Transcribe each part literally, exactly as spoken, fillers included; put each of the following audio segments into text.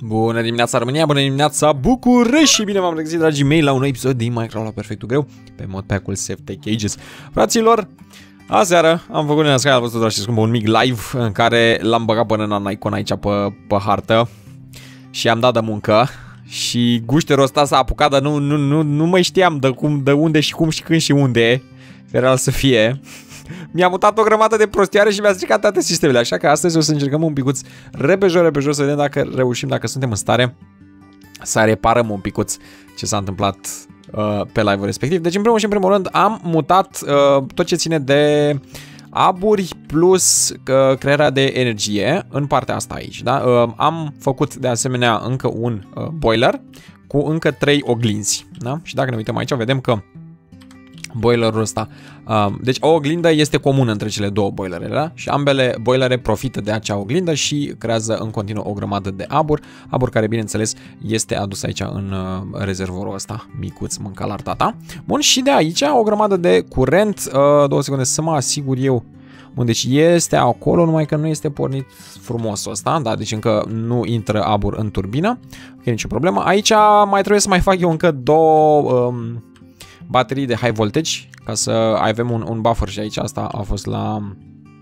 Bună dimineața România, bună dimineața București și bine v-am regăsit, dragii mei, la un nou episod din Minecraft la perfectul greu pe modpack-ul Safe Tech Cages. Fraților, aseară am făcut în Sky, al vostru, dragi și scumpă, un mic live în care l-am băgat până în icon aici pe, pe hartă și am dat de muncă și gușterul ăsta s-a apucat, dar nu, nu, nu, nu mai știam de, cum, de unde și cum și când și unde era să fie. Mi-a mutat o grămadă de prostioare și mi-a stricat toate sistemele, așa că astăzi o să încercăm un picuț repejor, repejor, să vedem dacă reușim, dacă suntem în stare să reparăm un picuț ce s-a întâmplat uh, pe live-ul respectiv. Deci, în primul și în primul rând, am mutat uh, tot ce ține de aburi plus uh, crearea de energie în partea asta aici. Da? Uh, am făcut de asemenea încă un uh, boiler cu încă trei oglinzi. Da? Și dacă ne uităm aici, vedem că boilerul ăsta, uh, deci o oglindă este comună între cele două boilere, da? Și ambele boilere profită de acea oglindă și creează în continuu o grămadă de abur, abur care, bineînțeles, este adus aici în uh, rezervorul ăsta micuț, mânca la tata. Bun, și de aici o grămadă de curent, uh, două secunde să mă asigur eu. Bun, deci este acolo, numai că nu este pornit frumos ăsta, da? Deci încă nu intră abur în turbină, ok, nicio problemă. Aici mai trebuie să mai fac eu încă două Um, baterii de high voltage, ca să avem un, un buffer și aici. Asta a fost la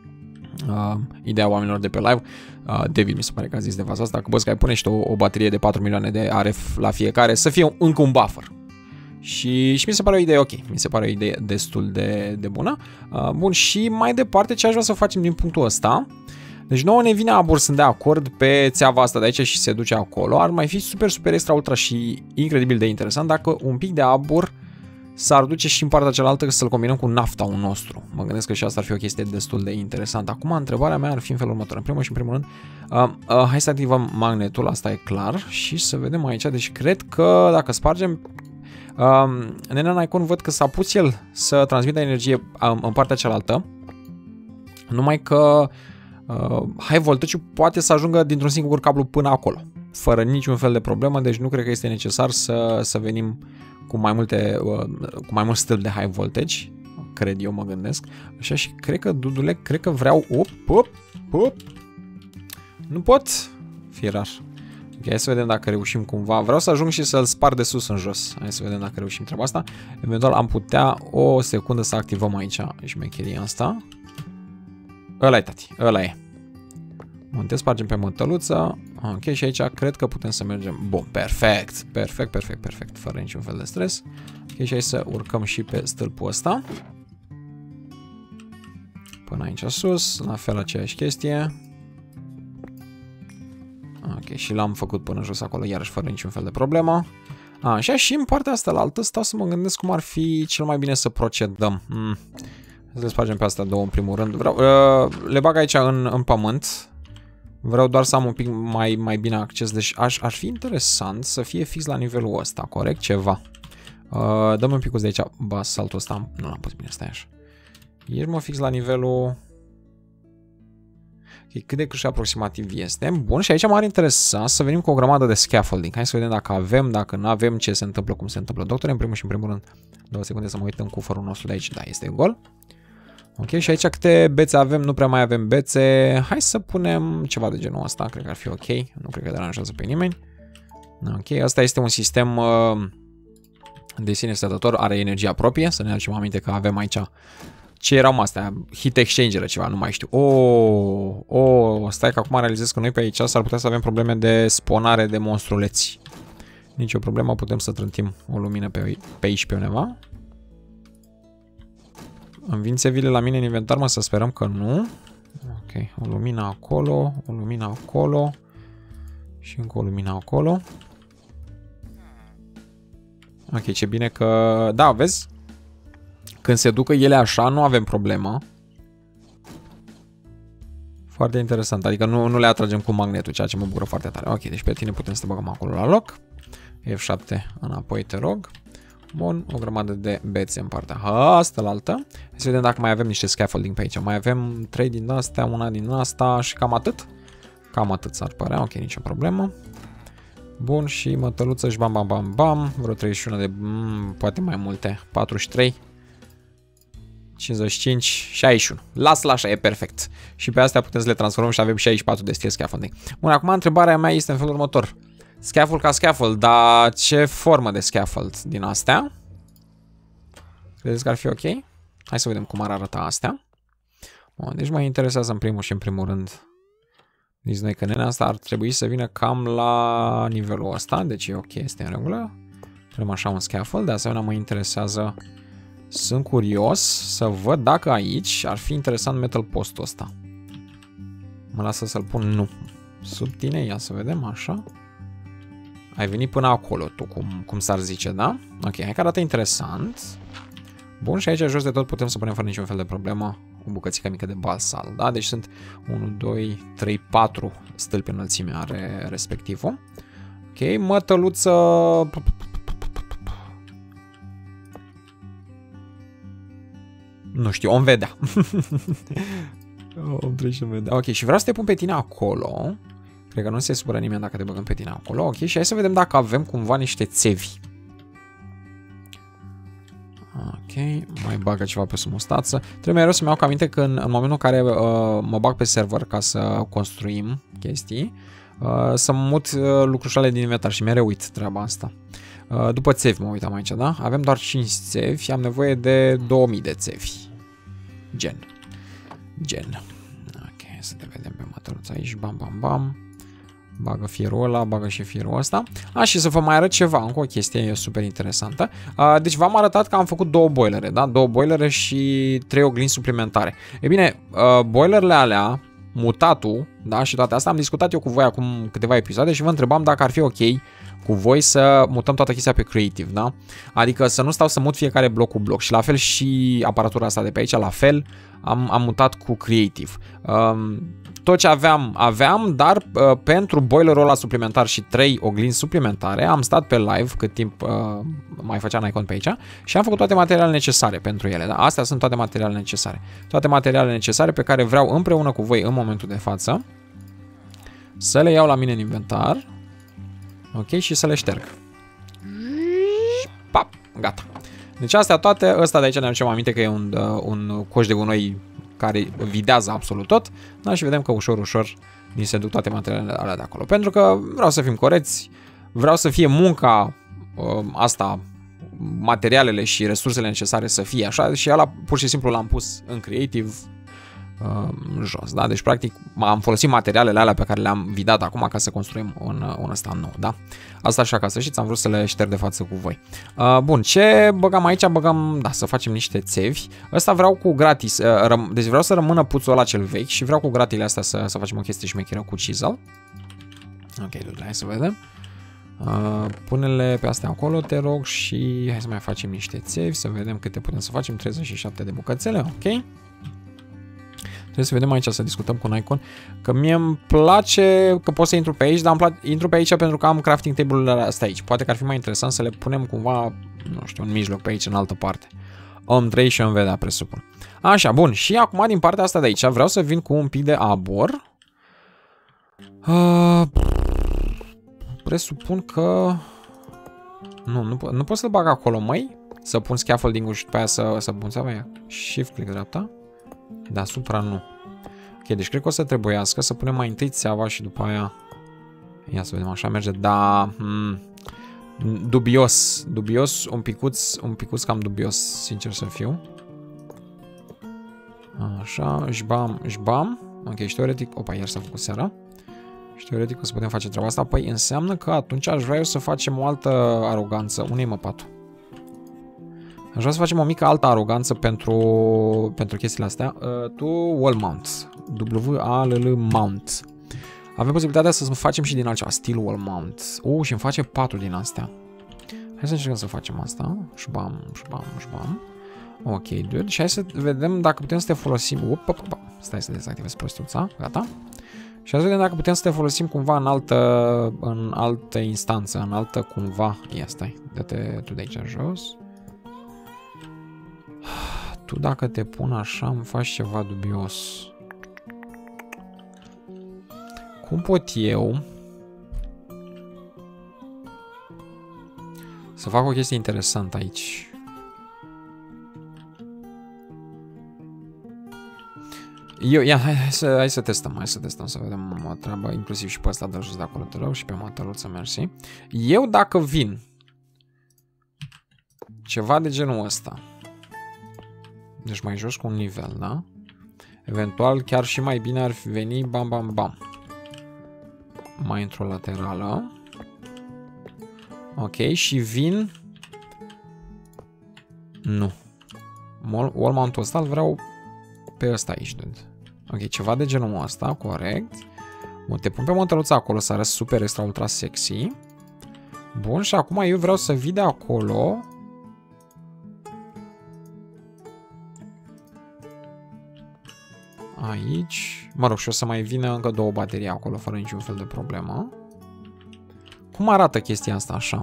uh, ideea oamenilor de pe live. uh, David mi se pare că a zis de faza asta, că bă, că ai pune și o, o baterie de patru milioane de R F la fiecare, să fie încă un buffer. Și, și mi se pare o idee ok, mi se pare o idee destul de, de bună. uh, Bun, și mai departe ce aș vrea să facem din punctul ăsta. Deci nouă ne vine abur, sunt de acord, pe țeava asta de aici și se duce acolo. Ar mai fi super, super, extra, ultra și incredibil de interesant dacă un pic de abur s-ar duce și în partea cealaltă să-l combinăm cu nafta-ul nostru. Mă gândesc că și asta ar fi o chestie destul de interesantă. Acum, întrebarea mea ar fi în felul următor. În primul și în primul rând, uh, uh, hai să activăm magnetul, asta e clar, și să vedem aici. Deci cred că dacă spargem, uh, Nena în icon văd că s-a pus el să transmită energie uh, în partea cealaltă, numai că uh, high voltage poate să ajungă dintr-un singur cablu până acolo, fără niciun fel de problemă, deci nu cred că este necesar să, să venim cu mai multe, cu mai mult stâlpi de high voltage, cred eu, mă gândesc. Așa, și cred că, Dudule, cred că vreau, op, op, op, nu pot, fie rar. Ok, hai să vedem dacă reușim cumva, vreau să ajung și să-l spar de sus în jos, hai să vedem dacă reușim treaba asta. Eventual am putea o secundă să activăm aici șmecheria asta. Ăla e, tati, ăla e. Monte, spargem pe mătăluță. Ok, și aici cred că putem să mergem. Bun, perfect, perfect, perfect, perfect, fără niciun fel de stres. Ok, și aici să urcăm și pe stâlpul ăsta până aici sus, la fel aceeași chestie. Ok, și l-am făcut până jos acolo, iarăși fără niciun fel de problemă. Așa, și în partea asta la altă stau să mă gândesc cum ar fi cel mai bine să procedăm. Hmm. Să le spargem pe astea două în primul rând. Vreau, uh, le bag aici în, în pământ. Vreau doar să am un pic mai, mai bine acces. Deci aș, ar fi interesant să fie fix la nivelul ăsta, corect? Ceva. Uh, Dăm un pic de aici. Ba, saltul ăsta. Nu l-am pus bine, stai așa. Ești, mă, fix la nivelul... Okay, cât de cât și aproximativ este. Bun, și aici m-ar interesa să venim cu o grămadă de scaffolding. Hai să vedem dacă avem, dacă nu avem, ce se întâmplă, cum se întâmplă. Doctor, în primul și în primul rând, două secunde să mă uit în cufărul nostru de aici. Da, este gol. Ok, și aici câte bețe avem, nu prea mai avem bețe. Hai să punem ceva de genul ăsta, cred că ar fi ok. Nu cred că deranjează pe nimeni. Ok, asta este un sistem uh, de sine stătător, are energia proprie. Să ne aducem aminte că avem aici, ce erau astea? Heat exchanger ceva, nu mai știu. Oh, oh, stai că acum realizez că noi pe aici s-ar putea să avem probleme de sponare de monstruleți. Nici o problemă, putem să trântim o lumină pe, pe aici pe undeva. Îmi vin țevile la mine în inventar, mă, să sperăm că nu. Ok, o lumină acolo, o lumină acolo și încă o lumină acolo. Ok, ce bine că... Da, vezi? Când se ducă ele așa, nu avem problemă. Foarte interesant, adică nu, nu le atragem cu magnetul, ceea ce mă bucură foarte tare. Ok, deci pe tine putem să te băgăm acolo la loc. F șapte înapoi, te rog. Bun, o grămadă de bețe în partea asta la altă. Să vedem dacă mai avem niște scaffolding pe aici. Mai avem trei din astea, una din asta și cam atât. Cam atât s-ar părea, ok, nicio problemă. Bun, și mătăluță și bam, bam, bam, bam. Vreo treizeci și unu de, mm, poate mai multe, patruzeci și trei. cincizeci și cinci, șaizeci și unu. Las-l așa, e perfect. Și pe astea putem să le transformăm și avem șaizeci și patru de steel scaffolding. Bun, acum întrebarea mea este în felul următor. Scaffold ca scaffold, dar ce formă de scaffold din astea? Credeți că ar fi ok? Hai să vedem cum ar arăta astea. Bun, deci mă interesează în primul și în primul rând. Nici noi că nenea asta ar trebui să vină cam la nivelul ăsta, deci e ok, este în regulă. Punem așa un scaffold, de asemenea mă interesează, sunt curios să văd dacă aici ar fi interesant metal postul ăsta. Mă lasă să-l pun, nu. Sub tine, ia să vedem, așa. Ai venit până acolo, tu, cum, cum s-ar zice, da? Ok, hai că arată interesant. Bun, și aici jos de tot putem să punem fără niciun fel de problemă o bucățică mică de balsal, da? Deci sunt unu, doi, trei, patru stâlpi înălțime are respectivul. Ok, mătăluță... Nu știu, om vedea. Om trece în vedea. Ok, și vreau să te pun pe tine acolo. Cred că nu se supără nimeni dacă te băgăm pe tine acolo. Ok, și hai să vedem dacă avem cumva niște țevi. Ok, mai bagă ceva pe sub mustață. Trebuie mereu să-mi iau aminte că în, în momentul în care uh, mă bag pe server ca să construim chestii, uh, să mut uh, lucrușoarele din inventar și mereu uit treaba asta. Uh, după țevi mă uitam aici, da? Avem doar cinci țevi, am nevoie de două mii de țevi. Gen. Gen. Ok, să te vedem pe mătăluța aici, bam, bam, bam. Bagă firul ăla, bagă și firul ăsta. A, și să vă mai arăt ceva, încă o chestie super interesantă. A, deci v-am arătat că am făcut două boilere, da? Două boilere și trei oglinzi suplimentare. E bine, a, boilerele alea, mutatul, da? Și toate astea, am discutat eu cu voi acum câteva episoade și vă întrebam dacă ar fi ok cu voi să mutăm toată chestia pe creative, da? Adică să nu stau să mut fiecare bloc cu bloc. Și la fel și aparatura asta de pe aici, la fel, am, am mutat cu creative. Um, Tot ce aveam, aveam, dar uh, pentru boilerul ăla suplimentar și trei oglinzi suplimentare am stat pe live cât timp uh, mai făceam icon pe aici și am făcut toate materialele necesare pentru ele. Da? Astea sunt toate materialele necesare. Toate materialele necesare pe care vreau împreună cu voi în momentul de față să le iau la mine în inventar. Ok, și să le șterg. Pap, gata. Deci astea toate, ăsta de aici ne aducem aminte că e un, uh, un coș de gunoi care videază absolut tot, da? Și vedem că ușor, ușor ni se duc toate materialele alea de acolo. Pentru că vreau să fim corecți, vreau să fie munca uh, asta, materialele și resursele necesare să fie așa și ăla pur și simplu l-am pus în creative uh, jos, da? Deci practic am folosit materialele alea pe care le-am vidat acum ca să construim un, un ăsta nou, da? Asta așa ca să știți, am vrut să le șterg de față cu voi. Uh, bun, ce băgam aici? Băgam, da, să facem niște țevi. Ăsta vreau cu gratis, uh, deci vreau să rămână puțul ăla cel vechi și vreau cu gratile astea să, să facem o chestie șmecheră cu chisel. Ok, hai să vedem. Uh, Pune-le pe astea acolo, te rog, și hai să mai facem niște țevi, să vedem câte putem să facem. treizeci și șapte de bucățele, ok. Trebuie să vedem aici, să discutăm cu un icon. Că mie îmi place că pot să intru pe aici, dar îmi intru pe aici pentru că am crafting table-urile astea aici. Poate că ar fi mai interesant să le punem cumva, nu știu, în mijloc pe aici, în altă parte. Om trei și om vedea, presupun. Așa, bun. Și acum din partea asta de aici vreau să vin cu un pic de abur. Uh, presupun că... Nu, nu, po nu pot să-l bag acolo, măi? Să pun scaffolding-ul și după aia să, să pun seama. Shift click dreapta. Deasupra nu. Ok, deci cred că o să trebuiască să punem mai întâi țeava și după aia... Ia să vedem, așa merge, da... Hmm, dubios, dubios, un picuț, un picuț cam dubios, sincer să fiu. Așa, jbam, jbam. Ok, și teoretic... Opa, iar s-a făcut seara. Și teoretic o să putem face treaba asta. Păi înseamnă că atunci aș vrea eu să facem o altă aroganță. Unde-i mă patul? Aș vrea să facem o mică altă aroganță pentru, pentru chestiile astea. Uh, tu wall mount. W A L L mount. Avem posibilitatea să facem și din altceva. Steel wall mount. Uh, și îmi face patru din astea. Hai să încercăm să facem asta. Șbam, șbam, șbam. Ok, dude. Și hai să vedem dacă putem să te folosim. Up, up, up. Stai să dezactivez prostiuța. Gata. Și hai să vedem dacă putem să te folosim cumva în altă, în altă instanță, în altă cumva. Ia, stai. Dă-te tu de aici jos. Tu dacă te pun așa îmi faci ceva dubios. Cum pot eu să fac o chestie interesantă aici? Eu, ia, hai, hai, să, hai să testăm, hai să testăm, să vedem o treabă, inclusiv și pe ăsta de jos de acolo, te rog, și pe mătăluță, mersi. Eu dacă vin ceva de genul ăsta, deci mai jos cu un nivel, da? Eventual chiar și mai bine ar veni bam, bam, bam. Mai într-o laterală. Ok, și vin... Nu. Wall mount-ul ăsta îl vreau pe ăsta aici, dude. Ok, ceva de genul ăsta, corect. Bun, te pun pe mătăluța acolo să arăți super extra ultra sexy. Bun, și acum eu vreau să vii de acolo. Aici. Mă rog, și o să mai vină încă două baterii acolo, fără niciun fel de problemă. Cum arată chestia asta așa?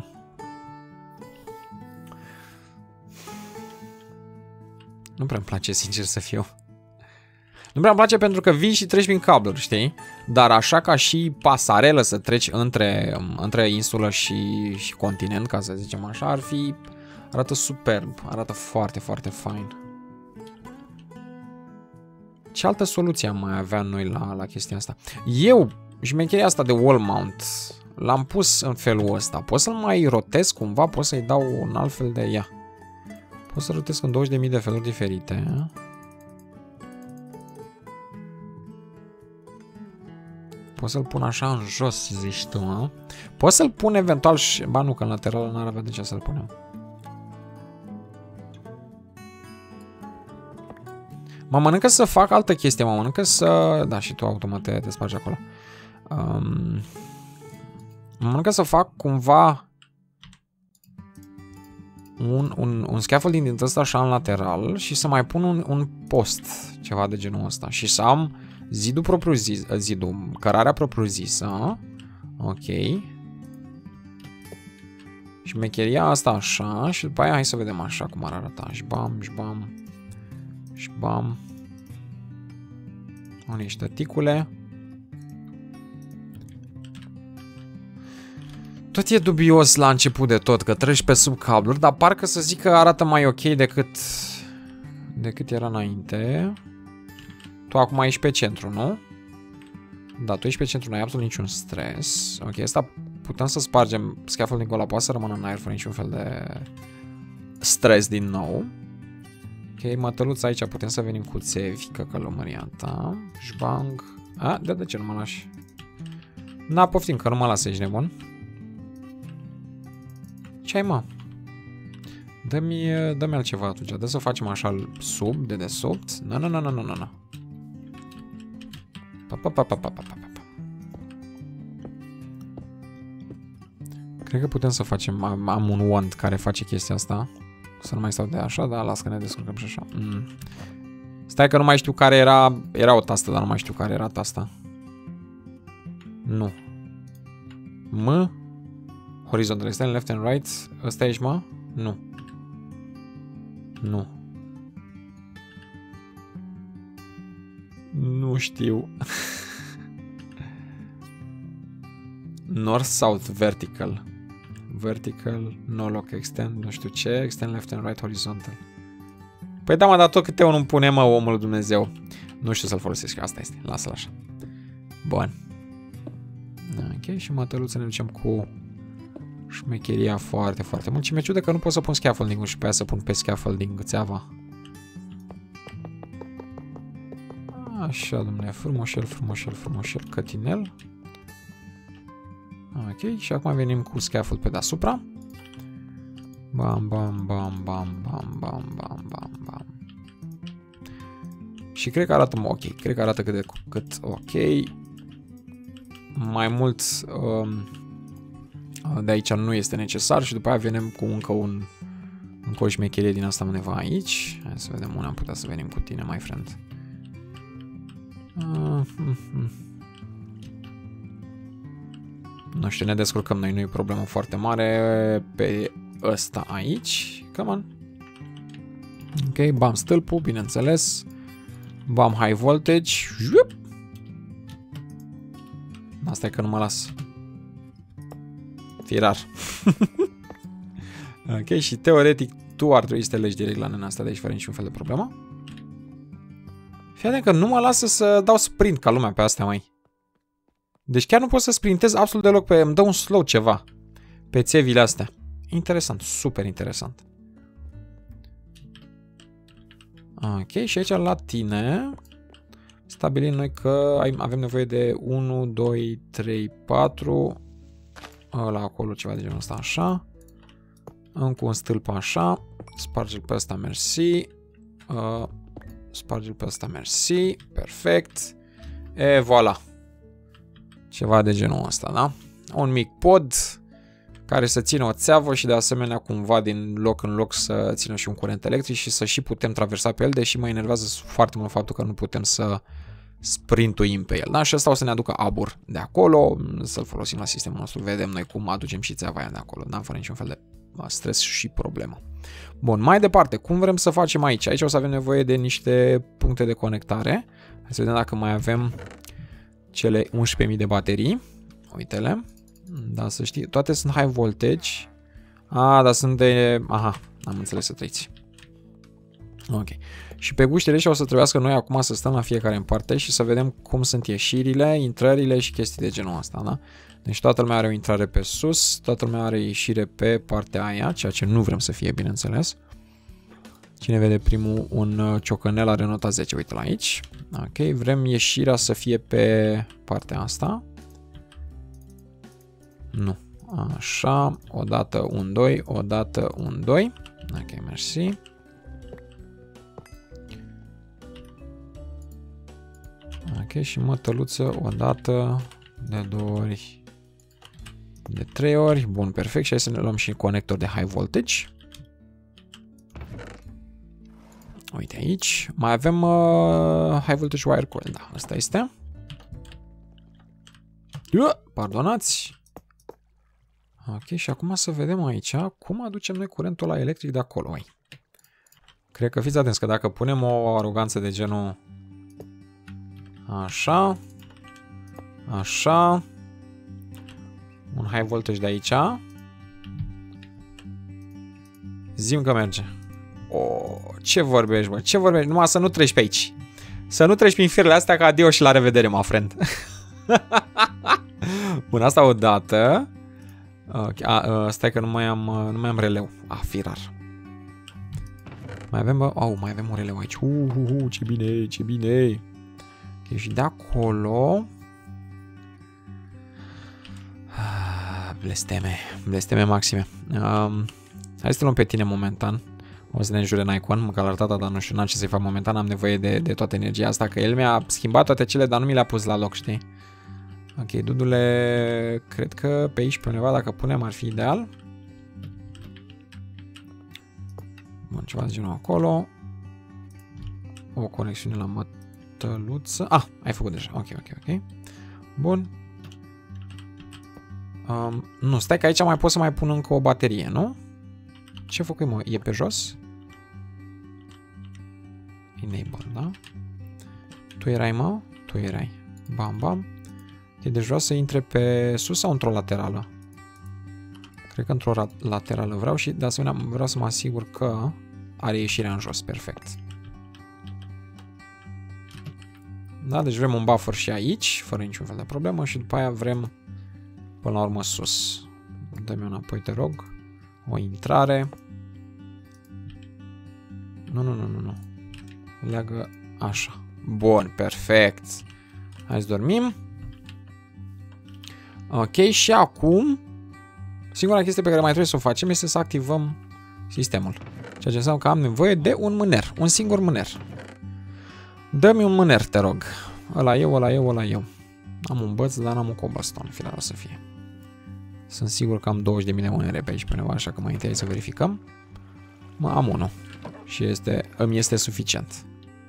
Nu prea îmi place, sincer să fiu. Nu prea îmi place pentru că vii și treci prin cabluri, știi? Dar așa ca și pasarelă să treci între, între insulă și, și continent, ca să zicem așa, ar fi... Arată superb, arată foarte, foarte fain. Ce altă soluție am mai avea noi la, la chestia asta? Eu, șmecheria asta de wall mount, l-am pus în felul ăsta. Pot să-l mai rotez cumva? Pot să-i dau un alt fel de ea. Pot să rotez în douăzeci de mii de feluri diferite. Pot să-l pun așa în jos, zici tu, mă? Pot să-l pun eventual și... Ba nu, că în lateral n-ar avea de ce să-l punem. Mă mănâncă să fac altă chestie, mă mănâncă să... Da, și tu automat te, te spargi acolo. Um... Mă mănâncă să fac cumva un, un, un scaffolding din ăsta așa în lateral și să mai pun un, un post, ceva de genul ăsta. Și să am zidul propriu zis, zidul, cărarea propriu zisă. Ok. Și mecheria asta așa și după aia hai să vedem așa cum ar arăta. Și bam, și bam. Și bam. Au niște ticule. Tot e dubios la început de tot, că treci pe sub cabluri, dar parcă să zic că arată mai ok decât decât era înainte. Tu acum ești pe centru, nu? Da, tu ești pe centru, nu ai absolut niciun stres. Ok, asta putem să spargem scaffolding-ul ăla, poate să rămână în aer fără niciun fel de stres din nou. Ok, mătăluța aici putem să venim cu țevi, căcălămăria ta. Jbang. A, de, de ce nu mă lași? Na, poftim, că nu mă lasă, ești nebun. Ce ai, mă? Dă-mi dă-mi altceva atunci. Dă să facem așa sub, de desubt. Nu, nu, nu, nu, nu, nu. Pa, pa, pa, pa, pa, pa, pa. Cred că putem să facem... Am, am un wand care face chestia asta. Să nu mai stau de așa, dar las că ne descurcăm și așa. Mm. Stai că nu mai știu care era... Era o tastă, dar nu mai știu care era tasta. Nu. M... Horizontal, extend, left and right. Ăsta ești, mă? Nu. Nu. Nu știu. North, south, vertical. Vertical, no lock, extend, nu știu ce. Extend, left and right, horizontal. Păi da, mă, dar tot câte unul îmi pune, mă, omul lui Dumnezeu. Nu știu să-l folosesc, asta este. Lasă-l așa. Bun. Ok, și mătăluță ne ducem cu... șmecheria foarte, foarte mult. Și mi-e ciudă că nu pot să pun scaffolding-ul și pe aia să pun pe scaffolding țeava. Așa, domnule, frumoșel, frumoșel, frumoșel, cătinel. Ok, și acum venim cu scaffold pe deasupra. Bam, bam, bam, bam, bam, bam, bam, bam, bam. Și cred că arată ok, cred că arată cât de cât ok. Mai mult... Um, de aici nu este necesar și după aia venim cu încă un încă o șmecherie din asta undeva aici. Hai să vedem unde am putea să venim cu tine, my friend. Uh, mm, mm. Nu știu, ne descurcăm noi, nu e problemă foarte mare pe ăsta aici. Come on. Ok, bam stâlpul, bineînțeles. Bam high voltage. Asta e că nu mă las. Firar. Ok, și teoretic tu ar trebui să te legi direct la nena asta de aici fără niciun fel de problemă. Fii atent că nu mă lasă să dau sprint ca lumea pe astea, mai. Deci chiar nu pot să sprintez absolut deloc pe... Îmi dă un slow ceva pe țevile astea. Interesant, super interesant. Ok, și aici la tine stabilim noi că avem nevoie de unu, doi, trei, patru. Ăla acolo ceva de genul ăsta așa. Încă un stâlp așa. Sparge-l pe ăsta, mersi. Uh, Sparge-l pe ăsta, mersi. Perfect. E, voilà. Ceva de genul ăsta, da? Un mic pod care să țină o țeavă și de asemenea cumva din loc în loc să țină și un curent electric și să și putem traversa pe el, deși mă enervează foarte mult faptul că nu putem să sprintuim pe el. Da? Și ăsta o să ne aducă abur de acolo, să-l folosim la sistemul nostru, vedem noi cum aducem și țeava aia de acolo, da? Fără niciun fel de stres și problemă. Bun, mai departe, cum vrem să facem aici? Aici o să avem nevoie de niște puncte de conectare. Hai să vedem dacă mai avem cele unsprezece mii de baterii. Uite-le. Da, să știi, toate sunt high voltage. A, dar sunt de... Aha, am înțeles, să trăiți. Ok. Și pe guștile ăștia o să trebuiască noi acum să stăm la fiecare în parte și să vedem cum sunt ieșirile, intrările și chestii de genul ăsta, da? Deci toată lumea are o intrare pe sus, toată lumea are ieșire pe partea aia, ceea ce nu vrem să fie, bineînțeles. Cine vede primul, un ciocănel are nota zece, uite-l aici. Ok, vrem ieșirea să fie pe partea asta. Nu. Așa, odată un doi, odată un doi. Ok, mersi. Ok, și mătăluță odată, de două ori, de trei ori. Bun, perfect. Și hai să ne luăm și conector de high voltage. Uite aici. Mai avem uh, high voltage wire coil. Da, asta este. Uh, pardonați. Ok, și acum să vedem aici cum aducem noi curentul ăla electric de acolo. Hai. Cred că fiți atenți că dacă punem o aroganță de genul așa, așa, un high voltage de aici, zi-mi că merge. Oh, ce vorbești, bă? Ce vorbești? Numai să nu treci pe aici. Să nu treci prin firele astea, ca adio și la revedere, my friend. Bun, asta odată. Okay, a, stai că nu mai am, nu mai am releu. Ah, firar. Mai avem, bă? Oh, mai avem un releu aici. Uh, uh, uh, ce bine, ce bine. Ok, și de acolo... Blesteme, blesteme maxime. Um, hai să te luăm pe tine momentan. O să ne înjure Nikon, măcar la tata, dar nu știu, n-am ce să-i fac momentan. Am nevoie de, de toată energia asta, că el mi-a schimbat toate cele, dar nu mi le-a pus la loc, știi? Ok, dudule, cred că pe aici, pe undeva, dacă punem, ar fi ideal. Bun, ceva de genul acolo. O conexiune la mătăluță. Ah, ai făcut deja. Ok, ok, ok. Bun. Um, nu, stai că aici mai pot să mai pun încă o baterie, nu? Ce făcui, mă? E pe jos? Enable, da? Tu erai, mă? Tu erai. Bam, bam. E deci vreau să intre pe sus sau într-o laterală? Cred că într-o laterală vreau și de asemenea vreau să mă asigur că are ieșirea în jos. Perfect. Da, deci vrem un buffer și aici, fără niciun fel de problemă și după aia vrem până la urmă sus. Dă-mi înapoi, te rog. O intrare. Nu, nu, nu, nu, nu. Leagă așa. Bun, perfect. Hai să dormim. Ok, și acum singura chestie pe care mai trebuie să o facem este să activăm sistemul. Ceea ce înseamnă că am nevoie de un mâner. Un singur mâner. Dă-mi un mâner, te rog. Ăla eu, ăla eu, ăla eu. Am un băț, dar n-am un cobblestone. Firar o să fie. Sunt sigur că am douăzeci de mii de mânere pe aici pe undeva, așa că mai întâi să verificăm. Mă, am unul. Și este, îmi este suficient.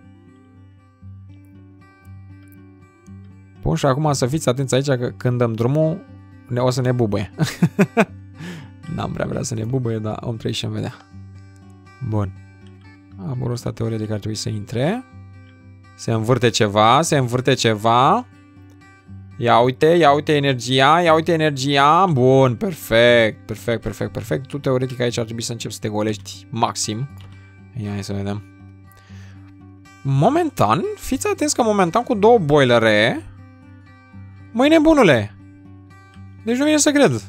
Bun, și acum să fiți atenți aici că când dăm drumul ne, o să ne bubuie. N-am prea vrea să ne bubuie, dar om trăi și îmi vedea. Bun. Aburul ăsta teoretic ar trebui să intre. Se învârte ceva, se învârte ceva. Ia uite, ia uite energia, ia uite energia. Bun, perfect, perfect, perfect, perfect. Tu teoretic aici ar trebui să începi să te golești maxim. Ia, hai să vedem. momentan, fiți atenți că momentan cu două boilere, măi nebunule, deci nu vine să cred.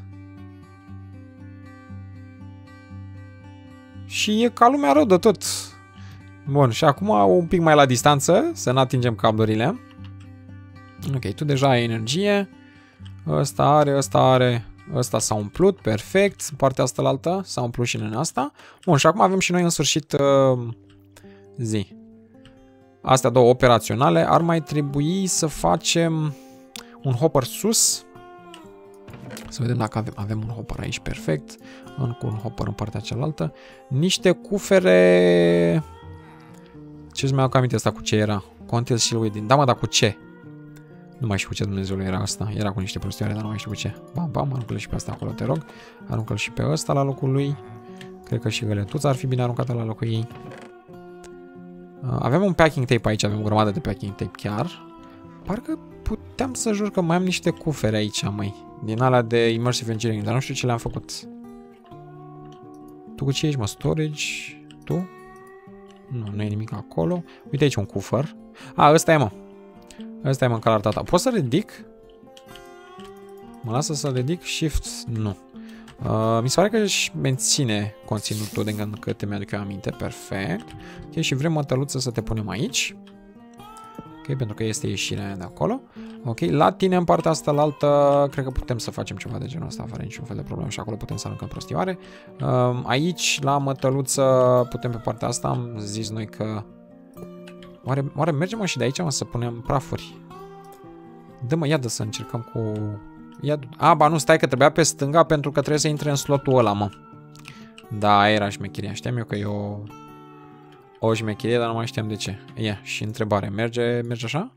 Și e ca lumea rău de tot. Bun, și acum un pic mai la distanță, să nu atingem cablurile. Ok, tu deja ai energie. Ăsta are, ăsta are, ăsta s-a umplut, perfect. Partea asta la altă s-a umplut și în asta. Bun, și acum avem și noi în sfârșit uh, zi. Astea două operaționale. Ar mai trebui să facem un hopper sus. Să vedem dacă avem, avem un hopper aici, perfect. Încă un hopper în partea cealaltă. Niște cufere... Ce-ți mai aminte asta cu ce era? Contil Shield Wedding. Da, mă, dar cu ce? Nu mai știu cu ce Dumnezeului era asta. Era cu niște prostioare, dar nu mai știu cu ce. Bam, bam, aruncă-l și pe asta acolo, te rog. Aruncă-l și pe ăsta la locul lui. Cred că și găletuța ar fi bine aruncată la locul ei. Avem un packing tape aici, avem o grămadă de packing tape chiar. Parcă puteam să jur că mai am niște cufere aici, măi. Din alea de Immersive Engineering, dar nu știu ce le-am făcut. Tu cu ce ești, mă? Storage? Tu? Nu, nu e nimic acolo. Uite aici un cufăr. A, ăsta e, mă. Ăsta e, mă, în calarta ta. Pot să ridic? Mă lasă să ridic? Shift? Nu. Uh, mi se pare că își menține conținutul de când câte mi-aduc eu aminte. Perfect. Ok, și vrem mătăluță să te punem aici. Ok, pentru că este ieșirea de acolo. Ok, la tine în partea asta la altă, cred că putem să facem ceva de genul ăsta fără niciun fel de problemă și acolo putem să aruncăm prostioare. Uh, aici, la mătăluță, putem pe partea asta, am zis noi că... Oare, oare mergem, mă, și de aici, mă, să punem prafuri? Dă-mă, ia de să încercăm cu... Ia... A, ba nu, stai că trebuia pe stânga pentru că trebuie să intre în slotul ăla, mă. Da, aia era șmecheria. Știam eu că e o... O șmecherie, dar nu mai știam de ce. Ia, și întrebare. Merge, merge așa?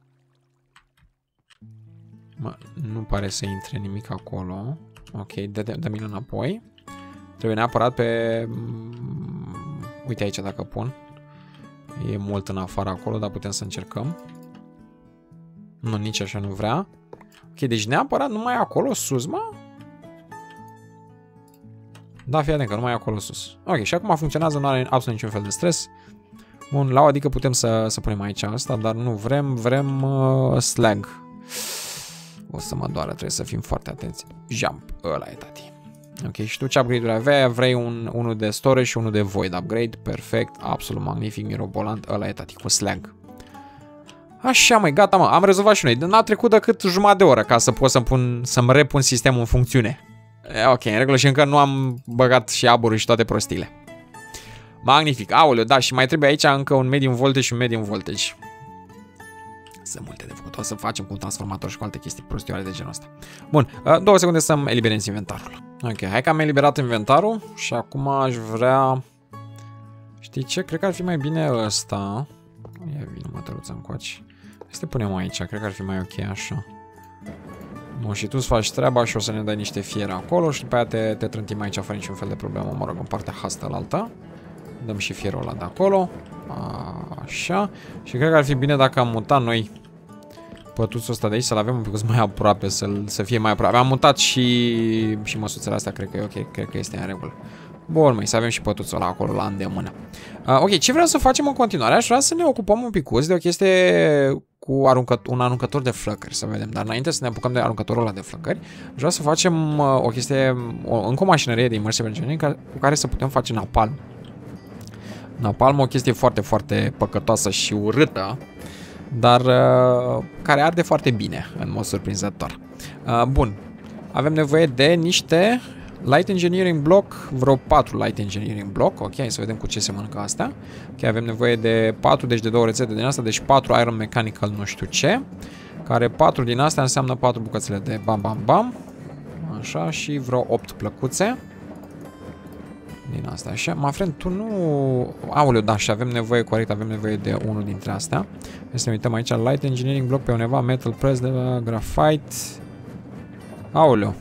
Mă, nu pare să intre nimic acolo. Ok, dă-mi-l înapoi. Trebuie neapărat pe... Uite aici dacă pun. E mult în afară acolo, dar putem să încercăm. Nu, nici așa nu vrea. Ok, deci neapărat numai acolo sus, mă? Da, fii atent că numai acolo sus. Ok, și acum funcționează, nu are absolut niciun fel de stres. Bun, la o adică putem să, să punem aici asta, dar nu vrem, vrem uh, slag. O să mă doară, trebuie să fim foarte atenți. Jump, ăla e, tati. Ok, și tu ce upgrade-uri aveai? Vrei un, unul de storage și unul de void upgrade. Perfect, absolut magnific, mirobolant. Ăla e, tati, cu slag. Așa, măi, gata, mă, am rezolvat și noi. N-a trecut decât jumătate de oră ca să pot să-mi pun, să-mi repun sistemul în funcțiune. Ok, în regulă, și încă nu am băgat și aburul și toate prostiile. Magnific, aoleu, da, și mai trebuie aici încă un medium voltage și un medium voltage. Sunt multe de făcut, o să facem cu un transformator și cu alte chestii prostioare de genul ăsta. Bun, două secunde să-mi eliberez inventarul. Ok, hai că am eliberat inventarul și acum aș vrea... Știi ce? Cred că ar fi mai bine ăsta. Ia vină mătăluța încoace. Hai să te punem aici, cred că ar fi mai ok așa. Bun, și tu îți faci treaba și o să ne dai niște fiere acolo și după aia te, te trântim aici fără niciun fel de problemă, mă rog, în partea asta la alta. Dăm și fierul ăla de acolo. Așa. Și cred că ar fi bine dacă am mutat noi pătuțul ăsta de aici, să-l avem un pic mai aproape, să, să fie mai aproape. Am mutat și, și măsuțele astea, cred că e ok, cred că este în regulă. Bun, măi, să avem și pătuțul ăla acolo la îndemână. Uh, ok, ce vreau să facem în continuare? Aș vrea să ne ocupăm un picuț de o chestie cu aruncă, un aruncător de flăcări, să vedem. Dar înainte să ne apucăm de aruncătorul ăla de flăcări, aș vrea să facem uh, o chestie, o, încă o mașinărie de Immersive Engineering cu care să putem face napalm. Napalm, o chestie foarte, foarte păcătoasă și urâtă, dar uh, care arde foarte bine, în mod surprinzător. Uh, bun, avem nevoie de niște Light Engineering Block, vreo patru Light Engineering Block. Ok, să vedem cu ce se mănâncă astea. Ok, avem nevoie de patru, deci de două rețete din asta, deci patru Iron Mechanical nu știu ce, care patru din astea înseamnă patru bucățele de bam bam bam. Așa, și vreo opt plăcuțe. Din asta, așa. Mă friend, tu nu... Aoleu, da, și avem nevoie, corect, avem nevoie de unul dintre astea. Hai să ne uităm aici, Light Engineering Block pe undeva, Metal Press de la Graphite. Aoleu.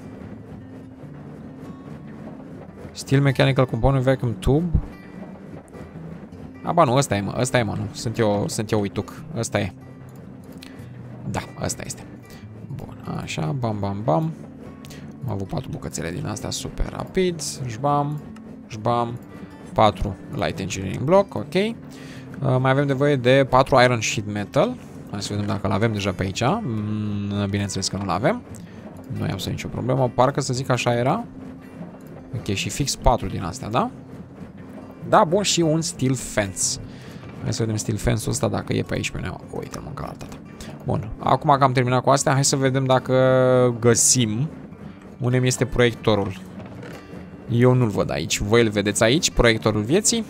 Steel Mechanical Component Vacuum Tube. A, ba nu, ăsta e, mă, ăsta e, mă, nu. Sunt eu, sunt eu uituc. Ăsta e. Da, ăsta este. Bun, așa, bam, bam, bam. Am avut patru bucățele din astea super rapid. Jbam, jbam. patru Light Engineering Block, ok. Uh, mai avem nevoie de patru iron sheet metal. Hai să vedem dacă îl avem deja pe aici. Mm, bineînțeles că nu-l avem. Nu am să nicio problemă. Parcă să zic așa era. Ok, și fix patru din astea, da? Da, bun, și un steel fence. Hai să vedem steel fence-ul ăsta dacă e pe aici pe undeva. Uite-l, mânca la tata. Bun, acum că am terminat cu astea, hai să vedem dacă găsim unde mi este proiectorul. Eu nu-l văd aici. Voi îl vedeți aici, proiectorul vieții?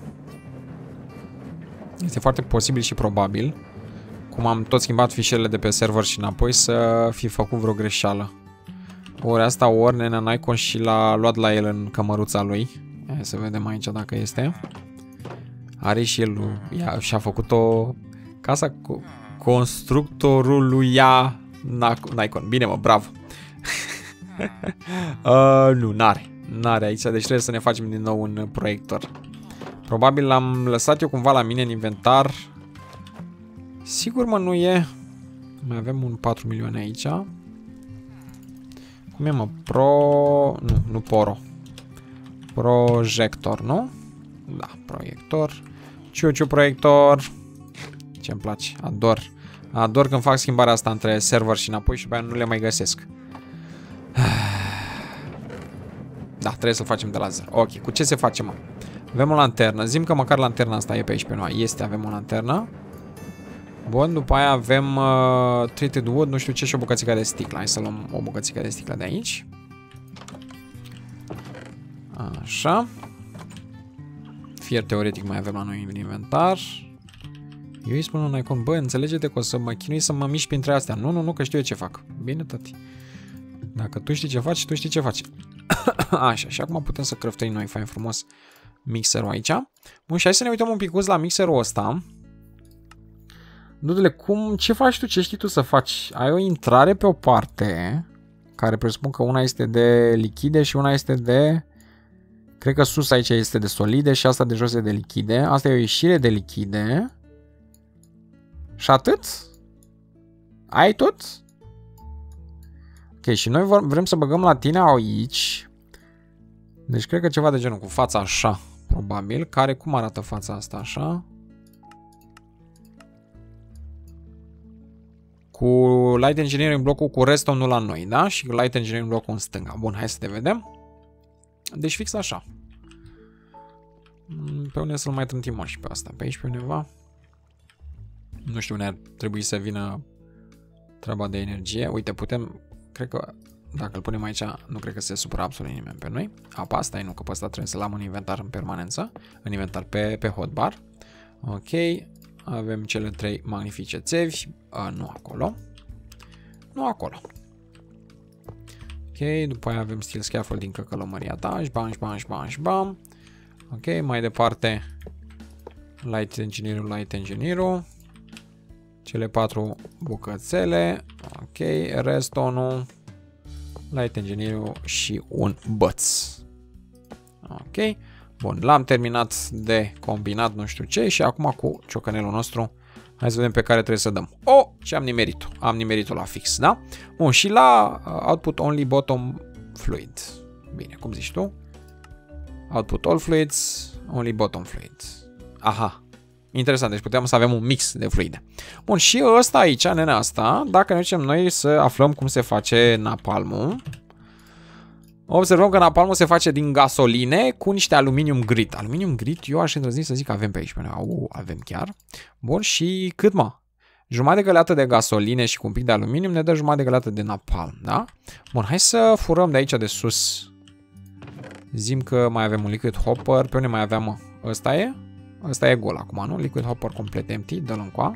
Este foarte posibil și probabil, cum am tot schimbat fișierele de pe server și înapoi, să fi făcut vreo greșeală. Ori asta, ori Nena Nikon și l-a luat la el în cămăruța lui. Hai să vedem aici dacă este. Are și el, și-a făcut o casa cu constructorului ea Nikon. Bine, mă, bravo. uh, nu, n-are. N-are aici, deci trebuie să ne facem din nou un proiector. Probabil l-am lăsat eu cumva la mine în inventar. Sigur, mă, nu e. Mai avem un patru milioane aici. Cum e, mă? Pro... Nu, nu Poro. Projector, nu? Da, proiector. Ciuciu proiector. Ce-mi place, ador. Ador când fac schimbarea asta între server și înapoi și pe aia nu le mai găsesc. Da, trebuie să-l facem de la zero. Ok, cu ce se face, mă? Avem o lanternă. Zim că măcar lanterna asta e pe aici pe noi. Este, avem o lanternă. Bun, după aia avem uh, treated wood, nu știu ce, și o bucățică de sticlă. Hai să luăm o bucățică de sticlă de aici. Așa. Fier teoretic mai avem la noi în inventar. Eu îi spun un icon, bă, înțelege-te că o să mă chinui să mă mișc printre astea. Nu, nu, nu, că știu eu ce fac. Bine, tati. Dacă tu știi ce faci, tu știi ce faci. Așa, și acum putem să crăftăim noi fain frumos mixerul aici. Bun, și hai să ne uităm un pic la mixerul ăsta. Dudule, cum, ce faci tu, ce știi tu să faci? Ai o intrare pe o parte, care presupun că una este de lichide și una este de... Cred că sus aici este de solide și asta de jos e de lichide. Asta e o ieșire de lichide. Și atât? Ai tot? Ok, și noi vrem să băgăm la tine aici. Deci cred că ceva de genul cu fața așa, probabil. Care, cum arată fața asta așa? Cu Light Engineering blocul cu redstone la noi, da? Și Light Engineering blocul în stânga. Bun, hai să te vedem. Deci fix așa. Pe unde să-l mai trântim și pe asta? Pe aici, pe undeva? Nu știu unde ar trebui să vină treaba de energie. Uite, putem... Cred că dacă îl punem aici, nu cred că se supără absolut nimeni pe noi. Apa asta e, nu, că pe asta trebuie să-l am în inventar în permanență. În inventar pe, pe hotbar. Ok. Avem cele trei magnifice țevi. A, nu acolo. Nu acolo. Ok, după aia avem steel scaffolding, că călămăria ta. Bam, bam, bam, bam. Ok, mai departe Light Engineer-ul, Light Engineer-ul. Cele patru bucățele. Ok, redstone-ul, Light Engineer-ul și un băț. Ok. Bun, l-am terminat de combinat nu știu ce și acum cu ciocanelul nostru hai să vedem pe care trebuie să dăm. Oh, și am nimerit-o. Am nimerit-o la fix, da? Bun, și la output only bottom fluid. Bine, cum zici tu? Output all fluids, only bottom fluid. Aha. Interesant, deci puteam să avem un mix de fluide. Bun, și ăsta aici, nenea asta, dacă ne ducem noi să aflăm cum se face napalmul, observăm că napalmul se face din gasoline cu niște aluminium grit. Aluminium grit, eu aș îndrăzni să zic că avem pe aici. Au, avem chiar. Bun, și cât, mă? Jumătate de găleată de gasoline și cu un pic de aluminium ne dă jumătate de găleată de napalm, da? Bun, hai să furăm de aici de sus. Zim că mai avem un liquid hopper. Pe unde mai aveam, mă? Ăsta e? Ăsta e gol acum, nu? Liquid hopper complet empty, dă-l încoa.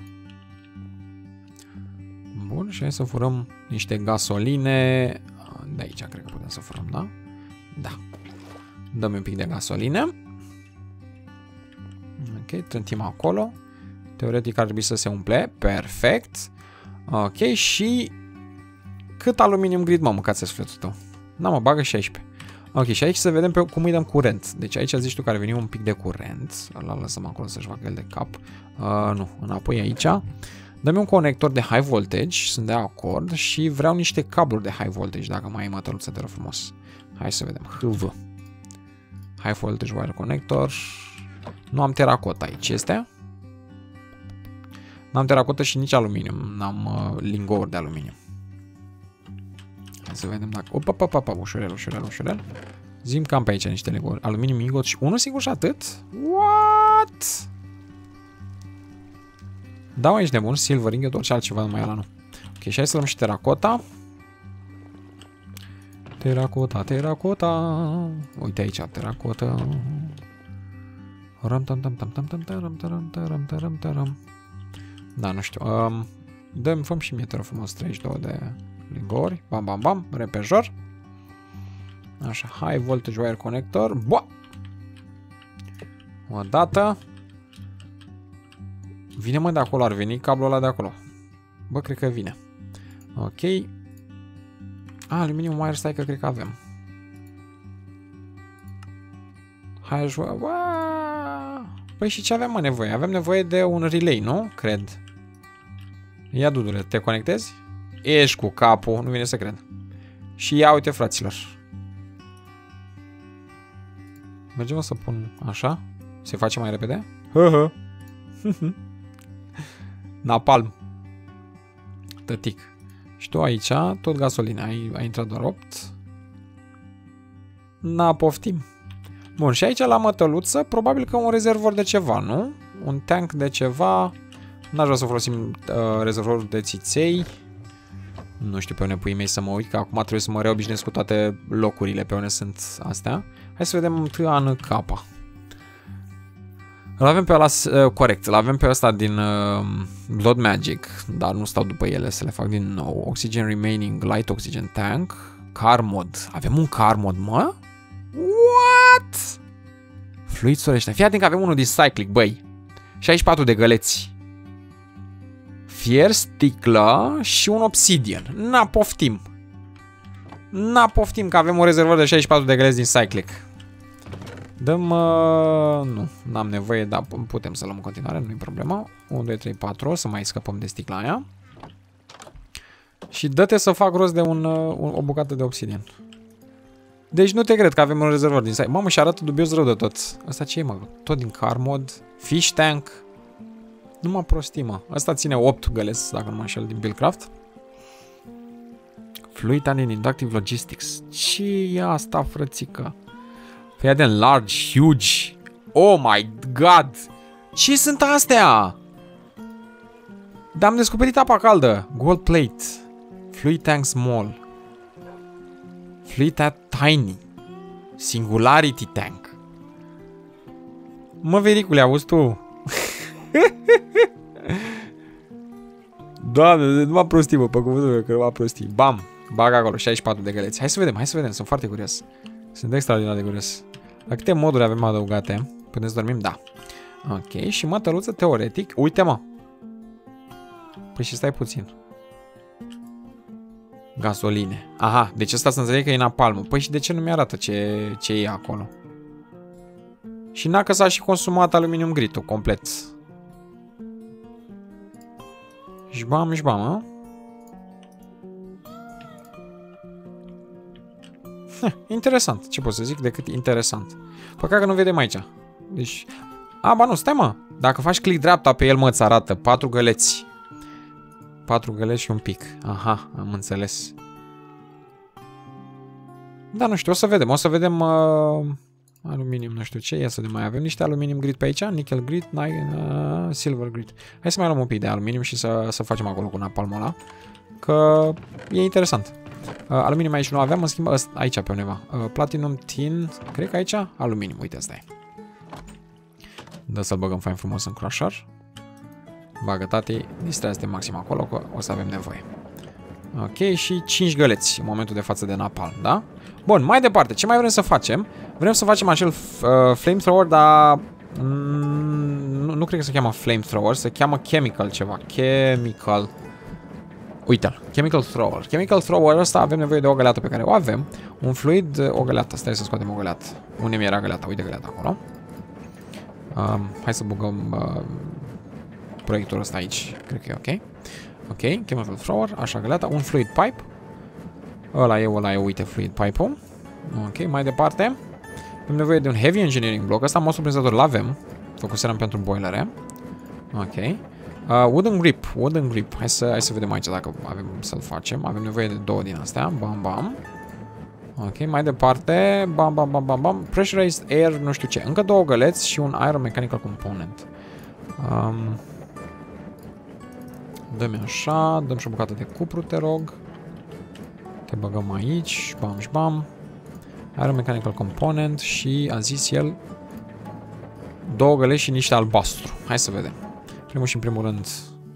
Bun, și hai să furăm niște gasoline. De aici cred că putem să furăm, da? Da. Dăm un pic de gasoline. Ok, trântim acolo. Teoretic ar trebui să se umple. Perfect. Ok, și cât aluminium grid, mă, mâncați sufletul tău? Da, mă, bagă șaisprezece. Ok, și aici să vedem pe cum îi dăm curent. Deci aici zici tu că ar veni un pic de curent. Îl lăsăm acolo să-și facă el de cap. Uh, nu, înapoi aici. Dăm un conector de high voltage, sunt de acord, și vreau niște cabluri de high voltage, dacă mai ai mătăluță de ră frumos. Hai să vedem. H V. High voltage wire connector. Nu am teracot aici, este? N-am teracotă și nici aluminiu. N-am uh, lingouri de aluminiu. Hai să vedem dacă... Opa, opa, opa, ușurel, ușurel, ușurel. Zim cam pe aici niște lingouri. Aluminiu, ingot și unul singur și atât? What? Dau aici nebun, silver, ingot, orice altceva, numai ăla nu. Ok, și hai să luăm și teracota. Teracota, teracota. Uite aici, teracota. Ram tam tam tam tam tam tam tam tam tam tam. Da, nu știu. Um, dăm, făm și mie, te rog frumos, treizeci și două de lingori. Bam, bam, bam, repejor. Așa, high voltage wire connector. Boa! O dată. Vine, mă, de acolo, ar veni cablul ăla de acolo. Bă, cred că vine. Ok. A, aluminium wire, stai că cred că avem. Hai, păi și ce avem, mă, nevoie? Avem nevoie de un relay, nu? Cred. Ia, Dudule, te conectezi? Ești cu capul, nu vine să cred. Și ia, uite, fraților. Mergem să pun așa. Se face mai repede? Hă-hă. Napalm. Tătic. Și tu aici, tot gasolină. Ai, ai intrat doar opt. Na, poftim. Bun, și aici la mătăluță, probabil că un rezervor de ceva, nu? Un tank de ceva. N-aș vrea să folosim uh, rezervorul de țiței. Nu știu pe unde puii mei să mă uit, că acum trebuie să mă reobișnuiesc cu toate locurile pe unde sunt astea. Hai să vedem T A N K. Îl avem pe ăla, uh, corect, îl avem pe ăsta din uh, Blood Magic, dar nu stau după ele să le fac din nou. Oxygen Remaining, Light Oxygen Tank, Car Mod. Avem un Car Mod, mă? What? Fluid Storage. Fii atent că avem unul din Cyclic, băi. șaizeci și patru de găleți. Fier, sticlă și un obsidian. Na, poftim. Na, poftim că avem un rezervor de șaizeci și patru de găleți din Cyclic. Dăm... Uh, nu, n-am nevoie, dar putem să luăm în continuare, nu-i problema. unu, doi, trei, patru, să mai scăpăm de sticla aia. Și dă-te să fac rost de un, uh, o bucată de obsidian. Deci nu te cred că avem un rezervor din Cyclic. Mamă, și arată dubios rău de tot. Asta ce e, mă? Tot din Car Mod. Fish Tank. Nu mă prostii, mă. Asta ține opt găleți, dacă nu mă înșel, din Buildcraft. Fluid and Inductive Logistics. Ce e asta, frățică? Fii atent, large, huge. Oh my god! Ce sunt astea? Dar am descoperit apa caldă. Gold plate. Fluid tank small. Fluid tiny. Singularity tank. Mă, vericule, auzi tu? Doamne, nu m-am prostit, mă, pe cuvântul meu, că nu m-am prostit. Bam, bag acolo, șaizeci și patru de găleți. Hai să vedem, hai să vedem, sunt foarte curios. Sunt extraordinar de curios. La câte moduri avem adăugate? Putem să dormim? Da. Ok, și mătăluță, teoretic. Uite, mă. Păi și stai puțin. Gasoline. Aha, deci ăsta să înțeleg că e napalmă. Păi și de ce nu mi-arată ce, ce e acolo? Și n-a că s-a și consumat aluminium grit-ul complet. Jbam, jbam, mă. Interesant, ce pot să zic decât interesant. Păcat că nu vedem aici. Deci... A, ba nu, stai, mă. Dacă faci click dreapta pe el, mă, îți arată patru găleți. patru găleți și un pic. Aha, am înțeles. Da, nu știu, o să vedem. O să vedem uh, aluminium, nu știu ce. Ia să mai avem niște aluminium grid pe aici. Nickel grid, uh, silver grid. Hai să mai luăm un pic de aluminium și să, să facem acolo cu napalmul ăla. Că e interesant. Uh, aluminium aici nu aveam, în schimb aici pe undeva. Uh, platinum, tin, cred că aici aluminium, uite, asta e. Dă să-l băgăm fain frumos în crusher. Bagă tati, distrează-te maxim acolo, că o să avem nevoie. Ok, și cinci găleți în momentul de față de napalm, da? Bun, mai departe, ce mai vrem să facem? Vrem să facem acel uh, flamethrower, dar mm, nu, nu cred că se cheamă flamethrower, se cheamă chemical ceva. Chemical. Uite-l, chemical thrower. Chemical thrower ăsta avem nevoie de o găleată pe care o avem. Un fluid, o găleată. Stai să scoatem o găleată. Unde mi era găleata? Uite găleata acolo. Um, hai să băgăm uh, proiectorul ăsta aici. Cred că e ok. Ok, chemical thrower. Așa, găleata. Un fluid pipe. Ăla e, ăla e, uite, fluid pipe-ul. Ok, mai departe. Avem nevoie de un heavy engineering block. Ăsta, mă surprinzător, l-avem. Făcuserăm pentru boilere. Ok. Uh, wooden grip, wooden grip. Hai să, hai să vedem aici dacă avem să-l facem. Avem nevoie de două din astea. Bam, bam. Ok, mai departe. Bam, bam, bam, bam, bam. Pressurized air, nu știu ce. Încă două găleți și un Iron Mechanical Component. Um, Dă-mi așa. Dăm și o bucată de cupru, te rog. Te băgăm aici. Bam, și bam. Iron Mechanical Component și a zis el două găleți și niște albastru. Hai să vedem. Primul și în primul rând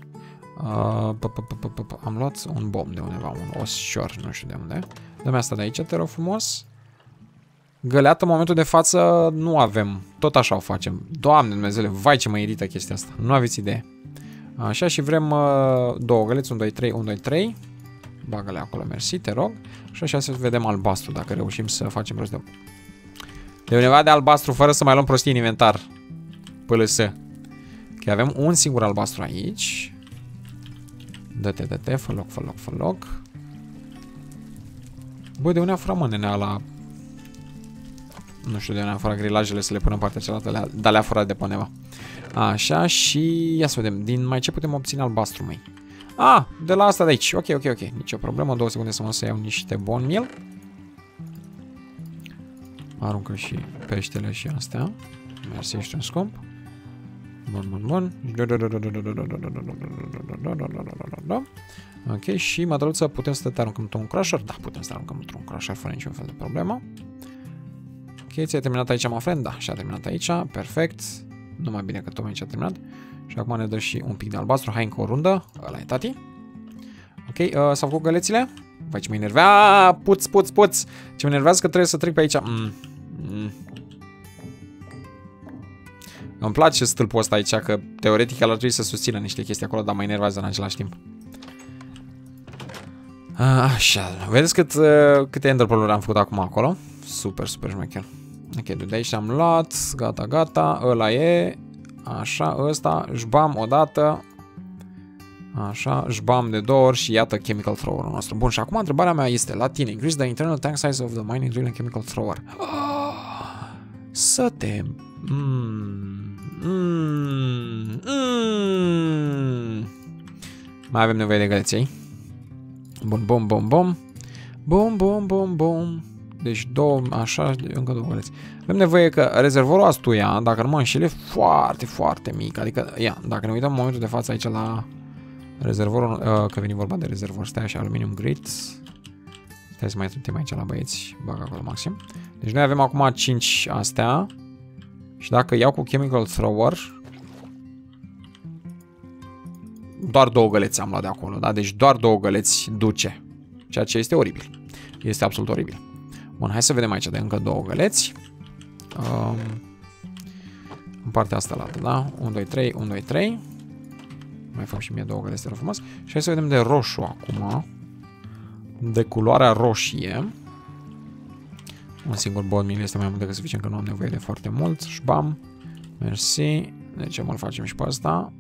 uh, am luat un bom de undeva, un oscior, nu știu de unde. Dă-mi asta de aici, te rog frumos. Găleată în momentul de față nu avem. Tot așa o facem. Doamne Dumnezeule, vai ce mă irită chestia asta. Nu aveți idee. Așa, și vrem uh, două găleți, unu, doi, trei, unu, doi, trei. Bagă-le acolo, mersi, te rog. Și așa să vedem albastru, dacă reușim să facem rost de... De undeva de albastru, fără să mai luăm prostii în inventar. P L S. Ok, avem un singur albastru aici. Dă-te, dă-te, fă loc, fă loc, fă loc. Băi, de unde a furat, mă, nenea la... Nu știu de unde a furat grilajele să le punem în partea cealaltă, dar le-a furat de pe undeva. Așa, și ia să vedem, din mai ce putem obține albastru, măi? Ah, de la asta de aici, ok, ok, ok, nicio problemă, două secunde să mă să iau niște bone meal. Aruncă și peștele și astea. Mersi, ești un scump. Bun, bun, bun. Ok, și mădăluță, putem să te aruncăm într-un crusher? Da, putem să te aruncăm într-un crusher fără niciun fel de problemă. Ok, ți-ai terminat aici, mă friend? Da, și-a terminat aici, perfect. Numai bine că tocmai ce-a terminat. Și acum ne dă și un pic de albastru. Hai încă o rundă. Ăla e tati. Ok, uh, s-au făcut gălețile. Vai, ce mă enervează. Puț, puț, puț. Ce mă enervează că trebuie să trec pe aici. Mm. Mm. Îmi place stâlpul ăsta aici, că teoretic el ar trebui să susțină niște chestii acolo, dar mă enervează în același timp. Așa, vedeți cât, uh, câte enderpearl-uri am făcut acum acolo? Super, super șmecher. Ok, de aici am luat. Gata, gata. Ăla e. Așa, ăsta. Jbam odată. Așa, jbam de două ori și iată chemical thrower-ul nostru. Bun, și acum întrebarea mea este la tine. Increase the internal tank size of the mining drill and chemical thrower. Oh, să te... Mm, mm, mm. Mai avem nevoie de găleței. Bun, bum, bum, bum. Bum, bum, bum, bum. Deci două, așa, încă două găleți. Avem nevoie că rezervorul astuia, dacă nu mă înșel, e foarte, foarte mic. Adică, ia, dacă ne uităm în momentul de față aici la rezervorul, uh, că vine vorba de rezervor, stai așa, aluminium grit. Stai să mai trătim aici la băieți, bag acolo maxim. Deci noi avem acum cinci astea. Și dacă iau cu chemical thrower, doar două găleți am luat de acolo, da? Deci doar două găleți duce. Ceea ce este oribil. Este absolut oribil. Bun, hai să vedem aici de încă două găleți. Um, în partea asta lată, da? unu, doi, trei, unu, doi, trei. Mai fac și mie două găleți, de frumos. Și hai să vedem de roșu acum. De culoarea roșie. Un singur bone meal este mai mult decât suficient, că nu am nevoie de foarte mult. Șbam. Mersi. Deci mă-l facem și pe asta.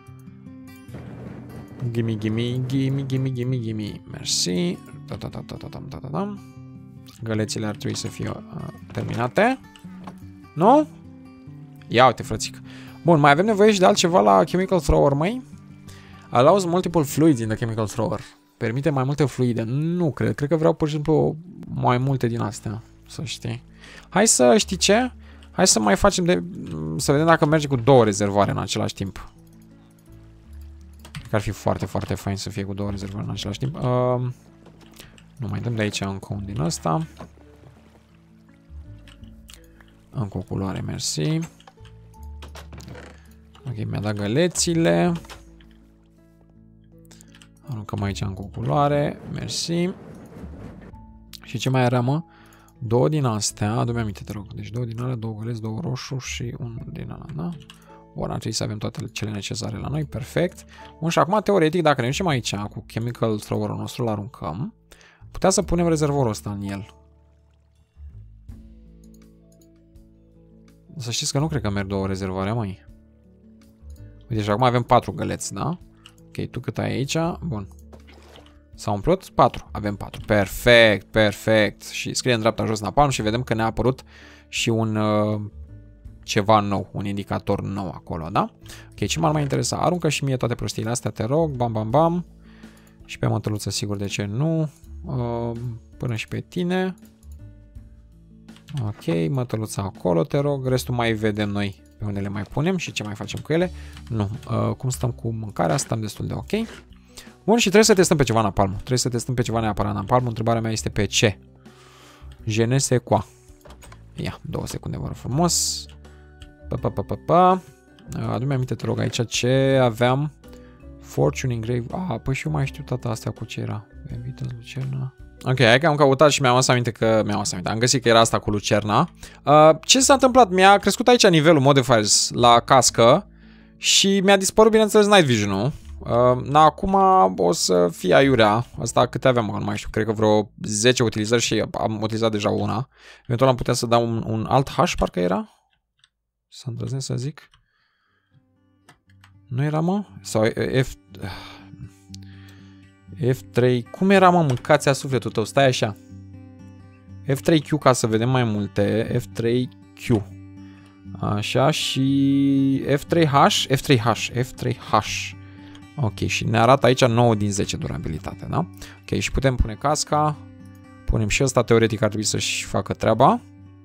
Gimme, gimme, gimme, gimme, gimme, gimme. Mersi. Ta ta ta ta ta ta ta ta. Gălețile ar trebui să fie uh, terminate. Nu? Ia uite, frățică. Bun, mai avem nevoie și de altceva la chemical thrower, măi? Allows multiple fluids in the chemical thrower. Permite mai multe fluide. Nu cred. Cred că vreau pur și simplu mai multe din astea. Să știi. Hai să știi ce? Hai să mai facem de... Să vedem dacă merge cu două rezervoare în același timp. Cred că ar fi foarte, foarte fain să fie cu două rezervoare în același timp. Uh, nu mai dăm de aici încă un din ăsta. Încă o culoare, mersi. Ok, mi-a dat gălețile. Aruncăm aici încă o culoare, mersi. Și ce mai era, mă? Două din astea, adu-mi aminte, te rog. Deci două din alea, două găleți, două roșu și un din ala, da? Bun, ar trebui să avem toate cele necesare la noi, perfect. Bun, și acum, teoretic, dacă ne ducem aici cu chemical thrower-ul nostru, îl aruncăm, putea să punem rezervorul ăsta în el. Să știți că nu cred că merg două rezervoare, măi. Uite, și acum avem patru găleți, da? Ok, tu cât ai aici? Bun. S-a umplut? patru. Avem patru. Perfect, perfect. Și scrie în dreapta jos napalm și vedem că ne-a apărut și un uh, ceva nou, un indicator nou acolo, da? Ok, ce m-ar mai interesa? Aruncă și mie toate prostiile astea, te rog, bam, bam, bam. Și pe mătăluță, sigur, de ce nu? Uh, până și pe tine. Ok, mătăluța acolo, te rog. Restul mai vedem noi pe unde le mai punem și ce mai facem cu ele. Nu, uh, cum stăm cu mâncarea? Stăm destul de ok. Bun, și trebuie să testăm pe ceva napalmul. Trebuie să testăm pe ceva neapărat napalmul. Întrebarea mea este pe ce? Genese qua. Ia, două secunde, vă rog frumos. Pa, pa, pa, pa, pa. Adu-mi aminte, te rog, aici ce aveam. Fortune Engrave. Ah, păi și eu mai știu toată astea cu ce era. Evident, Lucerna. Ok, hai că am căutat și mi-am adus aminte că mi-am adus aminte. Am găsit că era asta cu Lucerna. Uh, ce s-a întâmplat? Mi-a crescut aici nivelul modifiers la cască și mi-a dispărut, bineînțeles, Night Vision-ul. Uh, na, acum o să fie aiurea. Asta câte aveam, nu mai știu, cred că vreo zece utilizări și am utilizat deja una. Eventual am putea să dau un, un alt hash, parcă era? Să îndrăznesc să zic. Nu era, mă? Sau F... F trei... Cum era, mă? Mâncați-a sufletul tău. Stai așa. F trei Q ca să vedem mai multe. F trei Q. Așa și... F trei H. F trei H. F trei H. Ok, și ne arată aici nouă din zece durabilitate, da? Ok, și putem pune casca. Punem și ăsta, teoretic ar trebui să-și facă treaba.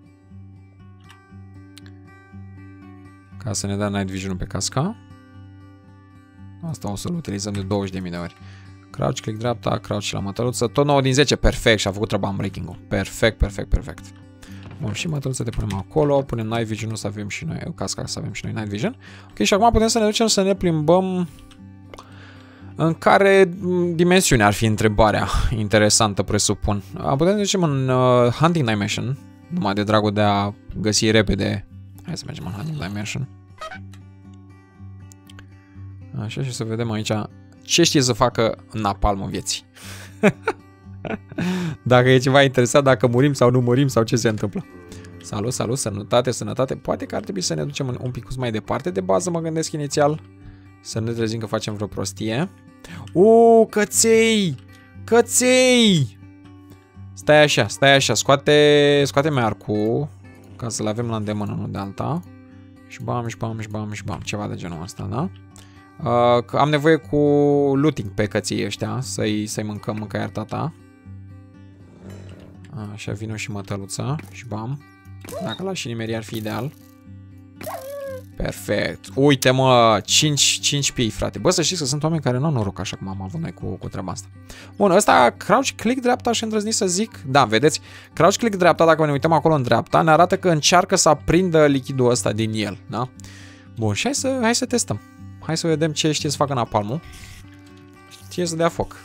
Ca să ne dea Night Vision pe casca. Asta o să-l utilizăm de douăzeci de mii de ori. Crouch, click dreapta, crouch la mătăluță. Tot nouă din zece, perfect, și a făcut treaba unbreaking-ul. Perfect, perfect, perfect. Bun, și mătăluță te punem acolo. Punem Night Vision, să avem și noi, casca să avem și noi Night Vision. Ok, și acum putem să ne ducem să ne plimbăm. În care dimensiune ar fi întrebarea interesantă, presupun. Putem să ducem în uh, Hunting Dimension, numai de dragul de a găsi repede. Hai să mergem în Hunting Dimension. Așa, și să vedem aici ce știe să facă napalmul vieții. Dacă e ceva interesat, dacă murim sau nu murim sau ce se întâmplă. Salut, salut, sănătate, sănătate. Poate că ar trebui să ne ducem un pic mai departe de bază, mă gândesc inițial. Să ne trezim că facem vreo prostie. Uuu, căței! Căței! Stai așa, stai așa, scoate, scoate-mi arcul, ca să-l avem la îndemână, nu de alta. Și bam, și bam, și bam, și bam, ceva de genul ăsta, da? Uh, am nevoie cu looting pe cății ăștia, să-i să-i mâncăm mâncarea tata. Așa, vină și mătăluța, și bam. Dacă l-aș și nimeri ar fi ideal. Perfect. Uite, mă, cinci, cinci pii, frate. Bă, să știți că sunt oameni care nu au noroc așa cum am avut noi cu, cu treaba asta. Bun, ăsta, crouch, click dreapta și îndrăzni să zic. Da, vedeți? Crouch, click dreapta, dacă ne uităm acolo în dreapta, ne arată că încearcă să aprindă lichidul ăsta din el, da? Bun, și hai să, hai să testăm. Hai să vedem ce știe să facă napalmul. Știe să dea foc.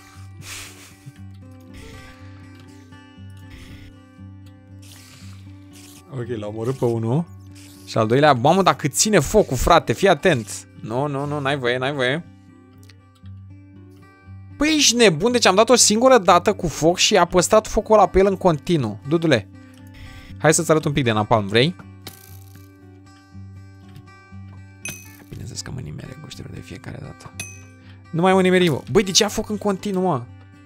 Ok, l-a omorât pe unul. Și al doilea, mamă, dacă ține focul, frate, fii atent. Nu, nu, nu, n-ai voie, n-ai voie. Păi ești nebun, deci am dat o singură dată cu foc și a păstrat focul ăla pe el în continuu. Dudule, hai să-ți arăt un pic de napalm, vrei? Bineînțeles că mă nimere guștelul de fiecare dată. Nu mai mă nimeri, mă. Băi, de ce a foc în continuu, mă?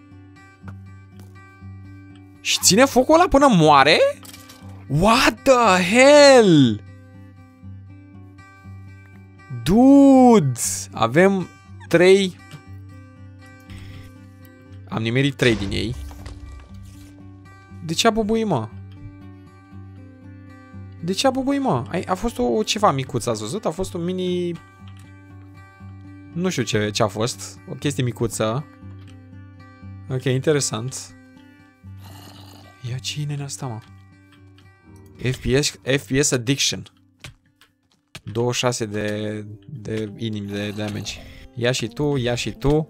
Și ține focul ăla până moare? What the hell? Dude! Avem trei. Am nimerit trei din ei. De ce a bubuit, mă? De ce a bubuit, mă? A fost o ceva micuț, ați văzut? A fost un mini... Nu știu ce, ce a fost. O chestie micuță. Ok, interesant. Ia ce e asta, mă? F P S, F P S Addiction. douăzeci și șase de, de inimi de damage. Ia și tu, ia și tu.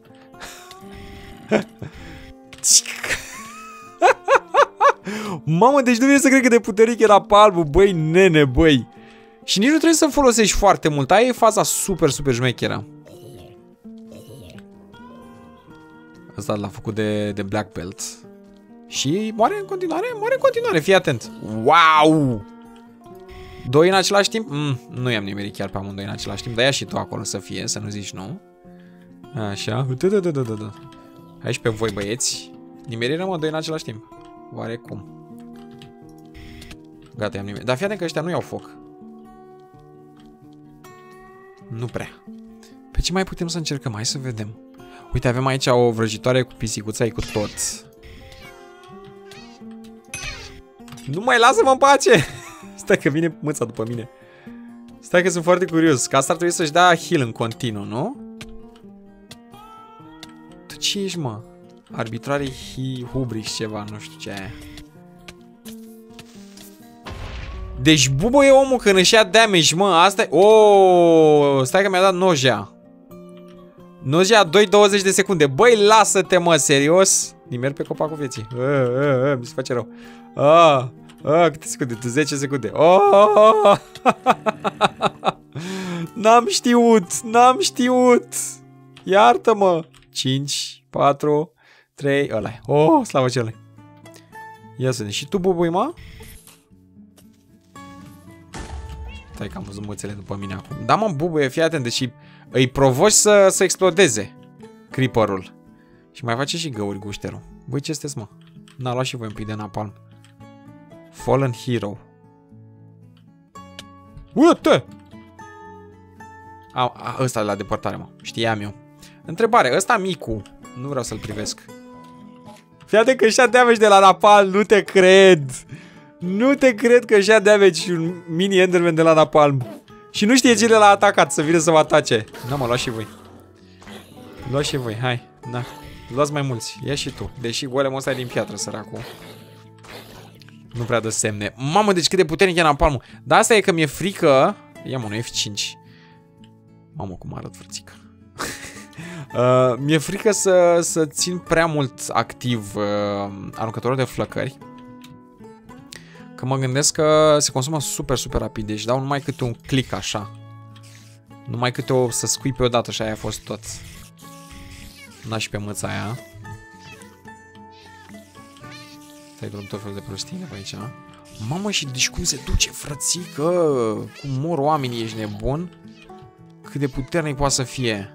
Mamă, deci nu vine să cred că de puternic era palmul, băi, nene, băi. Și nici nu trebuie să folosești foarte mult. Aia e faza super, super șmecheră. Asta l-a făcut de, de Black Belt. Și moare în continuare, moare în continuare, fii atent. Wow! Doi în același timp? Mm, nu i-am nimerit chiar pe amândoi în același timp, dar ia și tu acolo să fie, să nu zici nu. Așa. Da, da, da, da, da. Hai și pe voi, băieți. Nimerirăm mă doi în același timp. Oarecum. Gata, i-am nimerit. Dar fii atent că ăștia nu iau foc. Nu prea. Pe ce mai putem să încercăm? Hai să vedem. Uite, avem aici o vrăjitoare cu pisicuța, cu tot. Nu mai lasă-mă în pace! Stai că vine mâța după mine. Stai că sunt foarte curios. Că asta ar trebui să-și dea heal în continuu, nu? Tu ce ești, mă? Arbitrare Hubrix ceva, nu știu ce aia. Deci Bubo e omul când își ia damage, mă, asta e... Oh, stai că mi-a dat nojea. Nojea doi douăzeci de secunde. Băi, lasă-te, mă, serios. Nimer pe copacul vieții. A, a, a, mi se face rău. A, a, câte secunde? zece secunde. Oh! N-am știut, n-am știut. Iartă-mă. cinci, patru, trei, ăla. Oh, slavă cele. Ia să vedem. Și tu, Bubui, mă? Stai că am văzut mățele după mine acum. Da, mă, Bubuie, fii atent, deși îi provoci să, să explodeze creeperul. Și mai face și găuri gușterul. Băi, ce sunteți, mă? N-a luat și voi un pic de napalm. Fallen Hero. Uite! A, a, ăsta e la depărtare, mă. Știam eu. Întrebare, ăsta micu. Nu vreau să-l privesc. Fii atent că și-a damage de la napalm, nu te cred. Nu te cred că și-a damage și un mini Enderman de la napalm. Și nu știe cine l-a atacat să vină să mă atace. Da, mă, luați și voi. Luați și voi, hai. Da. Luați mai mulți. Ia și tu. Deși golemul ăsta e din piatră, săracul. Nu prea dă semne. Mamă, deci cât de puternic e napalmul. Dar asta e că mi-e frică. Ia, mă, un F cinci. Mamă, cum arăt, frățică. uh, mi-e frică să, să țin prea mult activ uh, aruncătorul de flăcări. Că mă gândesc că se consumă super, super rapid. Deci dau numai câte un click așa. Numai câte o să scui pe odată și aia a fost tot. N-a și pe mâța aia. Stai drum tot felul de prostii de pe aici. Mamă, și deci cum se duce, frățică? Cum mor oamenii, ești nebun? Cât de puternic poate să fie.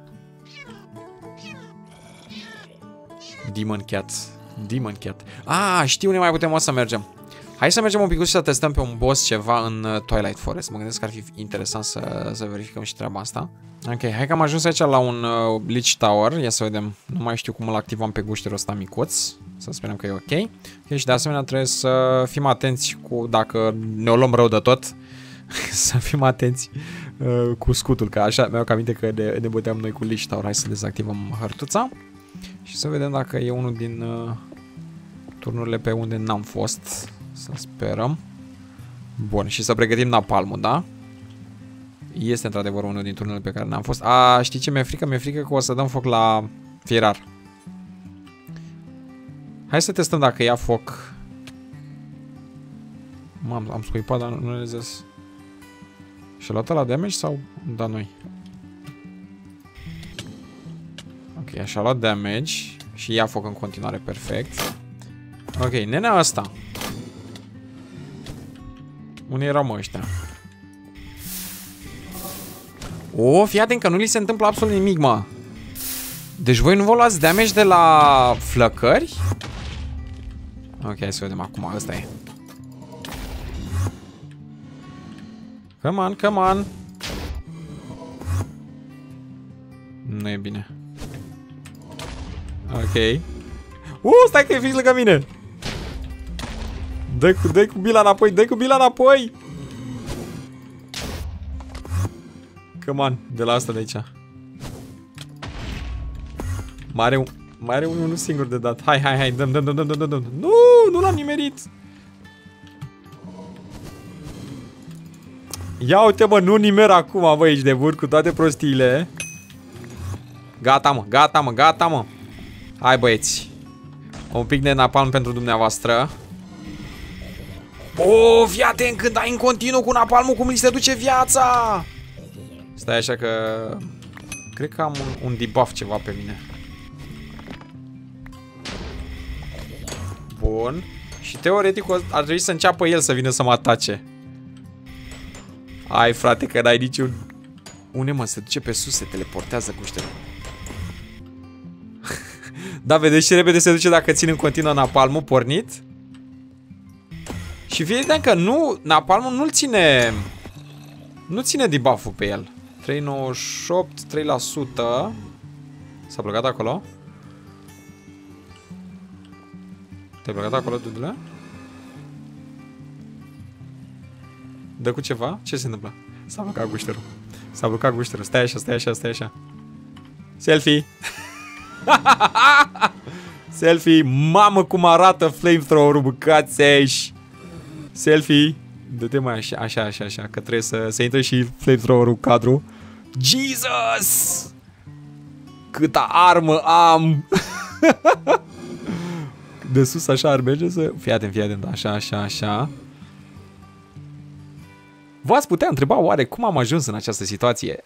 Demon Cat. Demon Cat. Ah, știu unde mai putem o să mergem. Hai să mergem un pic și să testăm pe un boss ceva în Twilight Forest. Mă gândesc că ar fi interesant să, să verificăm și treaba asta. Ok, hai că am ajuns aici la un uh, Lich Tower. Ia să vedem. Nu mai știu cum îl activăm pe gușterul ăsta micuț. Să sperăm că e ok. Okay, și de asemenea trebuie să fim atenți cu dacă ne o luăm rău de tot. Să fim atenți uh, cu scutul. Că așa mi-au aminte că ne, ne băteam noi cu Lich Tower. Hai să dezactivăm hărtuța. Și să vedem dacă e unul din uh, turnurile pe unde n-am fost. Să sperăm. Bun, și să pregătim napalmul, da? Este într-adevăr unul din turnurile pe care n-am fost. A, știi ce mi-e frică? Mi-e frică că o să dăm foc la fierar. Hai să testăm dacă ia foc. Mam, am scuipat, dar nu le zis. Și-a luat la damage sau da noi? Ok, așa a luat damage. Și ia foc în continuare, perfect. Ok, nenea asta. Unde erau, mă, ăștia? O, fii atent că nu li se întâmplă absolut nimic, mă. Deci voi nu vă luați damage de la flăcări? Ok, hai să vedem acum, ăsta e. Come on, come on. Nu e bine. Ok. Uh, stai că e fix lângă mine. Dă-i cu, dă-i cu bila înapoi, dă-i cu bila înapoi. Come on, de la asta de aici. Mai are, mai are unul singur de dat. Hai, hai, hai, dăm, dăm, dăm, dăm, dăm, dăm. Nu, nu l-am nimerit. Ia uite, mă, nu nimer acum, bă, ești de bun cu toate prostiile. Gata, mă, gata, mă, gata, mă. Hai, băieți. Un pic de napalm pentru dumneavoastră. O, fii atent când ai în continuu cu napalmul, cum li se duce viața. Stai așa că... Cred că am un, un debuff ceva pe mine. Bun. Și teoretic ar trebui să înceapă el să vină să mă atace. Ai, frate, că n-ai niciun... Unde, mă, se duce pe sus, se teleportează cu ăștia. Da, vedeți ce repede se duce dacă țin în continuu napalmul pornit? Și vedem că nu, napalmul nu-l ține... Nu ține debuff-ul pe el. trei virgulă nouăzeci și opt, trei la sută. S-a blocat acolo? Te-ai blocat acolo, Dudule? Dă cu ceva? Ce se întâmplă? S-a blocat gușterul. S-a blocat gușterul. Stai așa, stai așa, stai așa. Selfie! Selfie! Mamă cum arată flamethrower-ul, băcați aici! Selfie! Dă-te mai așa, așa, așa, așa, că trebuie să, să intre și flamethrower-ul în cadru. Jesus! Câtă armă am! De sus așa ar merge să... Fii atent, fii atent, așa, așa, așa. V-ați putea întreba oare cum am ajuns în această situație?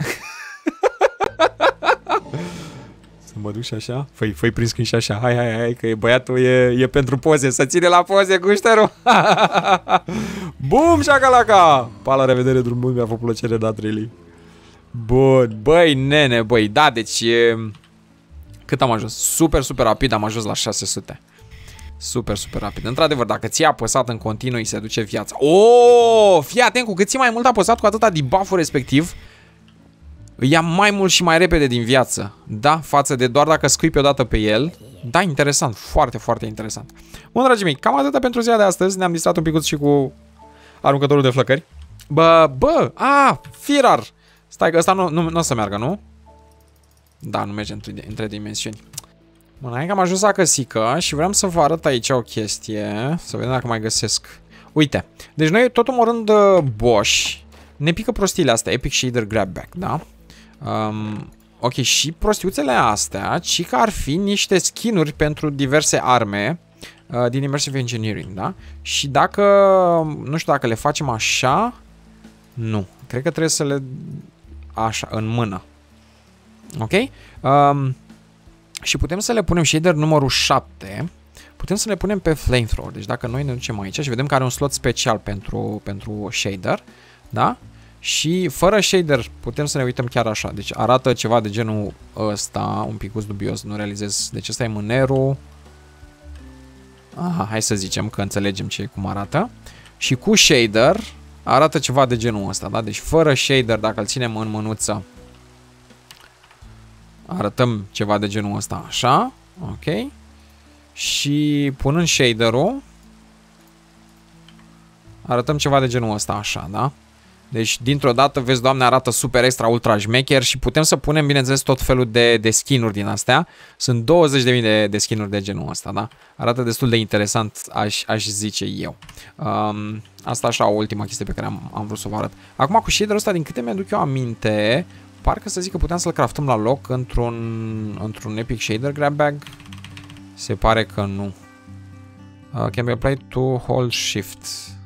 Să mă duc și așa? Făi, făi prins când și așa. Hai, hai, hai, că băiatul e, e pentru poze. Să ține la poze, gușterul. Bum, șacalaca! Pa, la revedere, drum bun, mi-a făcut plăcere, dat really. Bun, băi, nene, băi, da, deci e... Cât am ajuns? Super, super rapid am ajuns la șase sute. Super, super rapid. Într-adevăr, dacă ți-ai apăsat în continuu, îi se duce viața. Oh, fii atent, cu cât ți mai mult apăsat, cu atâta debuff-ul respectiv, îi ia mai mult și mai repede din viață. Da, față de doar dacă scuipi odată pe el. Da, interesant, foarte, foarte interesant. Bun, dragii mei, cam atâta pentru ziua de astăzi. Ne-am distrat un picuț și cu aruncătorul de flăcări. Bă, bă, a, Firar. Stai că ăsta nu, nu, nu o să meargă, nu? Da, nu merge între, între dimensiuni. Bun, hai că am ajuns la căsică și vreau să vă arăt aici o chestie. Să vedem dacă mai găsesc. Uite, deci noi tot omorând uh, Bosch, ne pică prostiile astea, Epic Shader Grabback, da? Um, ok, și prostiuțele astea, ci că ar fi niște skin-uri pentru diverse arme uh, din Immersive Engineering, da? Și dacă, nu știu dacă le facem așa, nu, cred că trebuie să le, așa, în mână. Ok? Um, și putem să le punem shader numărul șapte, putem să le punem pe flamethrower. Deci dacă noi ne ducem aici și vedem că are un slot special pentru, pentru shader, da? Și fără shader putem să ne uităm chiar așa. Deci arată ceva de genul ăsta, un pic dubios, nu realizez. Deci ăsta e mânerul. Aha, hai să zicem că înțelegem ce cum arată. Și cu shader arată ceva de genul ăsta, da? Deci fără shader, dacă îl ținem în mânuță, arătăm ceva de genul ăsta, așa, ok. Și punând shader-ul, arătăm ceva de genul ăsta, așa, da? Deci, dintr-o dată, vezi, Doamne, arată super extra ultra șmecher și putem să punem, bineînțeles, tot felul de, de skin-uri din astea. Sunt douăzeci de mii de, de skin-uri de genul ăsta, da? Arată destul de interesant, aș, aș zice eu. Um, asta așa, o ultimă chestie pe care am, am vrut să vă arăt. Acum, cu shader-ul ăsta, din câte mi-aduc eu aminte, parcă să zic că puteam să-l craftăm la loc într-un într-un Epic Shader Grab Bag. Se pare că nu. Uh, can be applied to hold shift.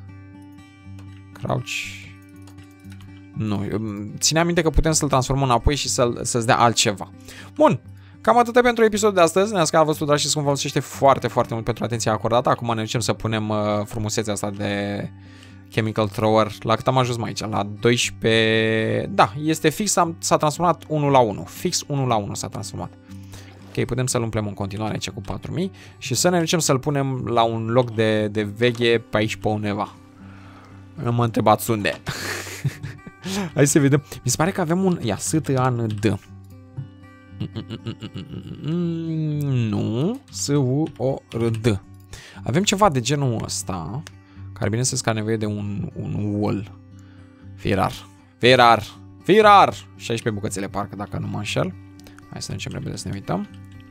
Crouch. Nu. Ține aminte că putem să-l transformăm înapoi și să-l, să-ți dea altceva. Bun. Cam atât pentru episodul de astăzi. Ne-ați că a văzut, dragi, și vă mulțumește foarte, foarte mult pentru atenția acordată. Acum ne ducem să punem uh, frumusețea asta de Chemical Thrower. La cât am ajuns mai aici? La doisprezece... Da, este fix, s-a transformat unu la unu. Fix unu la unu s-a transformat. Ok, putem să-l umplem în continuare aici cu patru mii și să ne ducem să-l punem la un loc de, de veche pe aici pe undeva. Nu mă întrebați unde. Hai să vedem. Mi se pare că avem un... Ia, S T A N D. Nu. S U O R D. Avem ceva de genul ăsta, care bineînțeles că are nevoie de un, un wall. Firar. Firar. Firar. șaisprezece bucățele parcă, dacă nu mă înșel. Hai să ne ducem repede să ne uităm.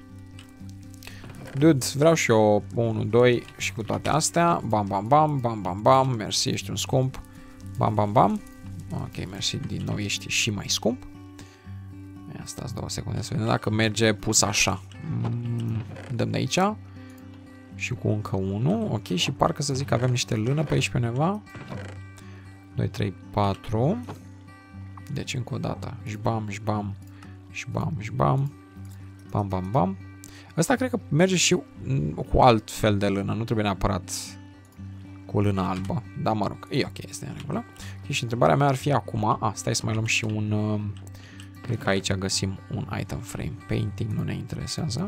Dude, vreau și eu unu, doi și cu toate astea. Bam, bam, bam, bam, bam, bam. Mersi, ești un scump. Bam, bam, bam. Ok, mersi, din nou ești și mai scump. Ia, stați două secunde să vedem dacă merge pus așa. Dăm de aici. Și cu încă unul. Ok, și parcă să zic că avem niște lână pe aici pe undeva. doi, trei, patru. Deci încă o dată. Jbam, jbam, jbam, jbam. Bam, bam, bam. Ăsta cred că merge și cu alt fel de lână. Nu trebuie neapărat cu lână albă. Da, mă rog. E ok, este în regulă. Okay, și întrebarea mea ar fi acum. A, stai să mai luăm și un... Uh, cred că aici găsim un item frame. Painting nu ne interesează.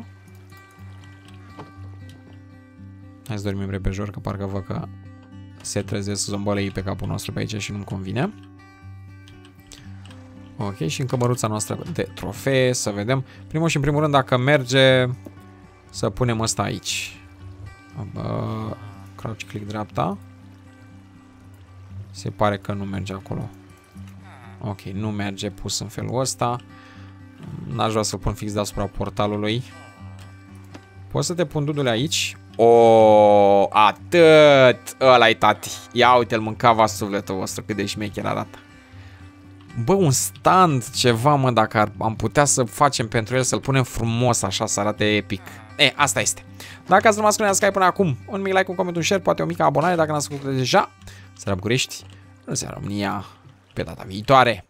Hai să dormim repejor, că parcă văd că se trezesc zombolei pe capul nostru pe aici și nu-mi convine. Ok, și în cămăruța noastră de trofee, să vedem. Primul și în primul rând, dacă merge, să punem ăsta aici. Uh, crouch click dreapta. Se pare că nu merge acolo. Ok, nu merge pus în felul ăsta. N-aș vrea să pun fix deasupra portalului. Poți să te pun, dudule, aici? O, atât! Ăla-i, tati. Ia uite-l, mâncava sufletul vostru, cât de șmecher arată. Bă, un stand, ceva, mă, dacă ar, am putea să facem pentru el, să-l punem frumos, așa, să arate epic. E, asta este. Dacă ați rămas cu Sky până acum, un mic like, un coment, un share, poate o mică abonare, dacă n-ați făcut deja. Seara București, în seara România, pe data viitoare.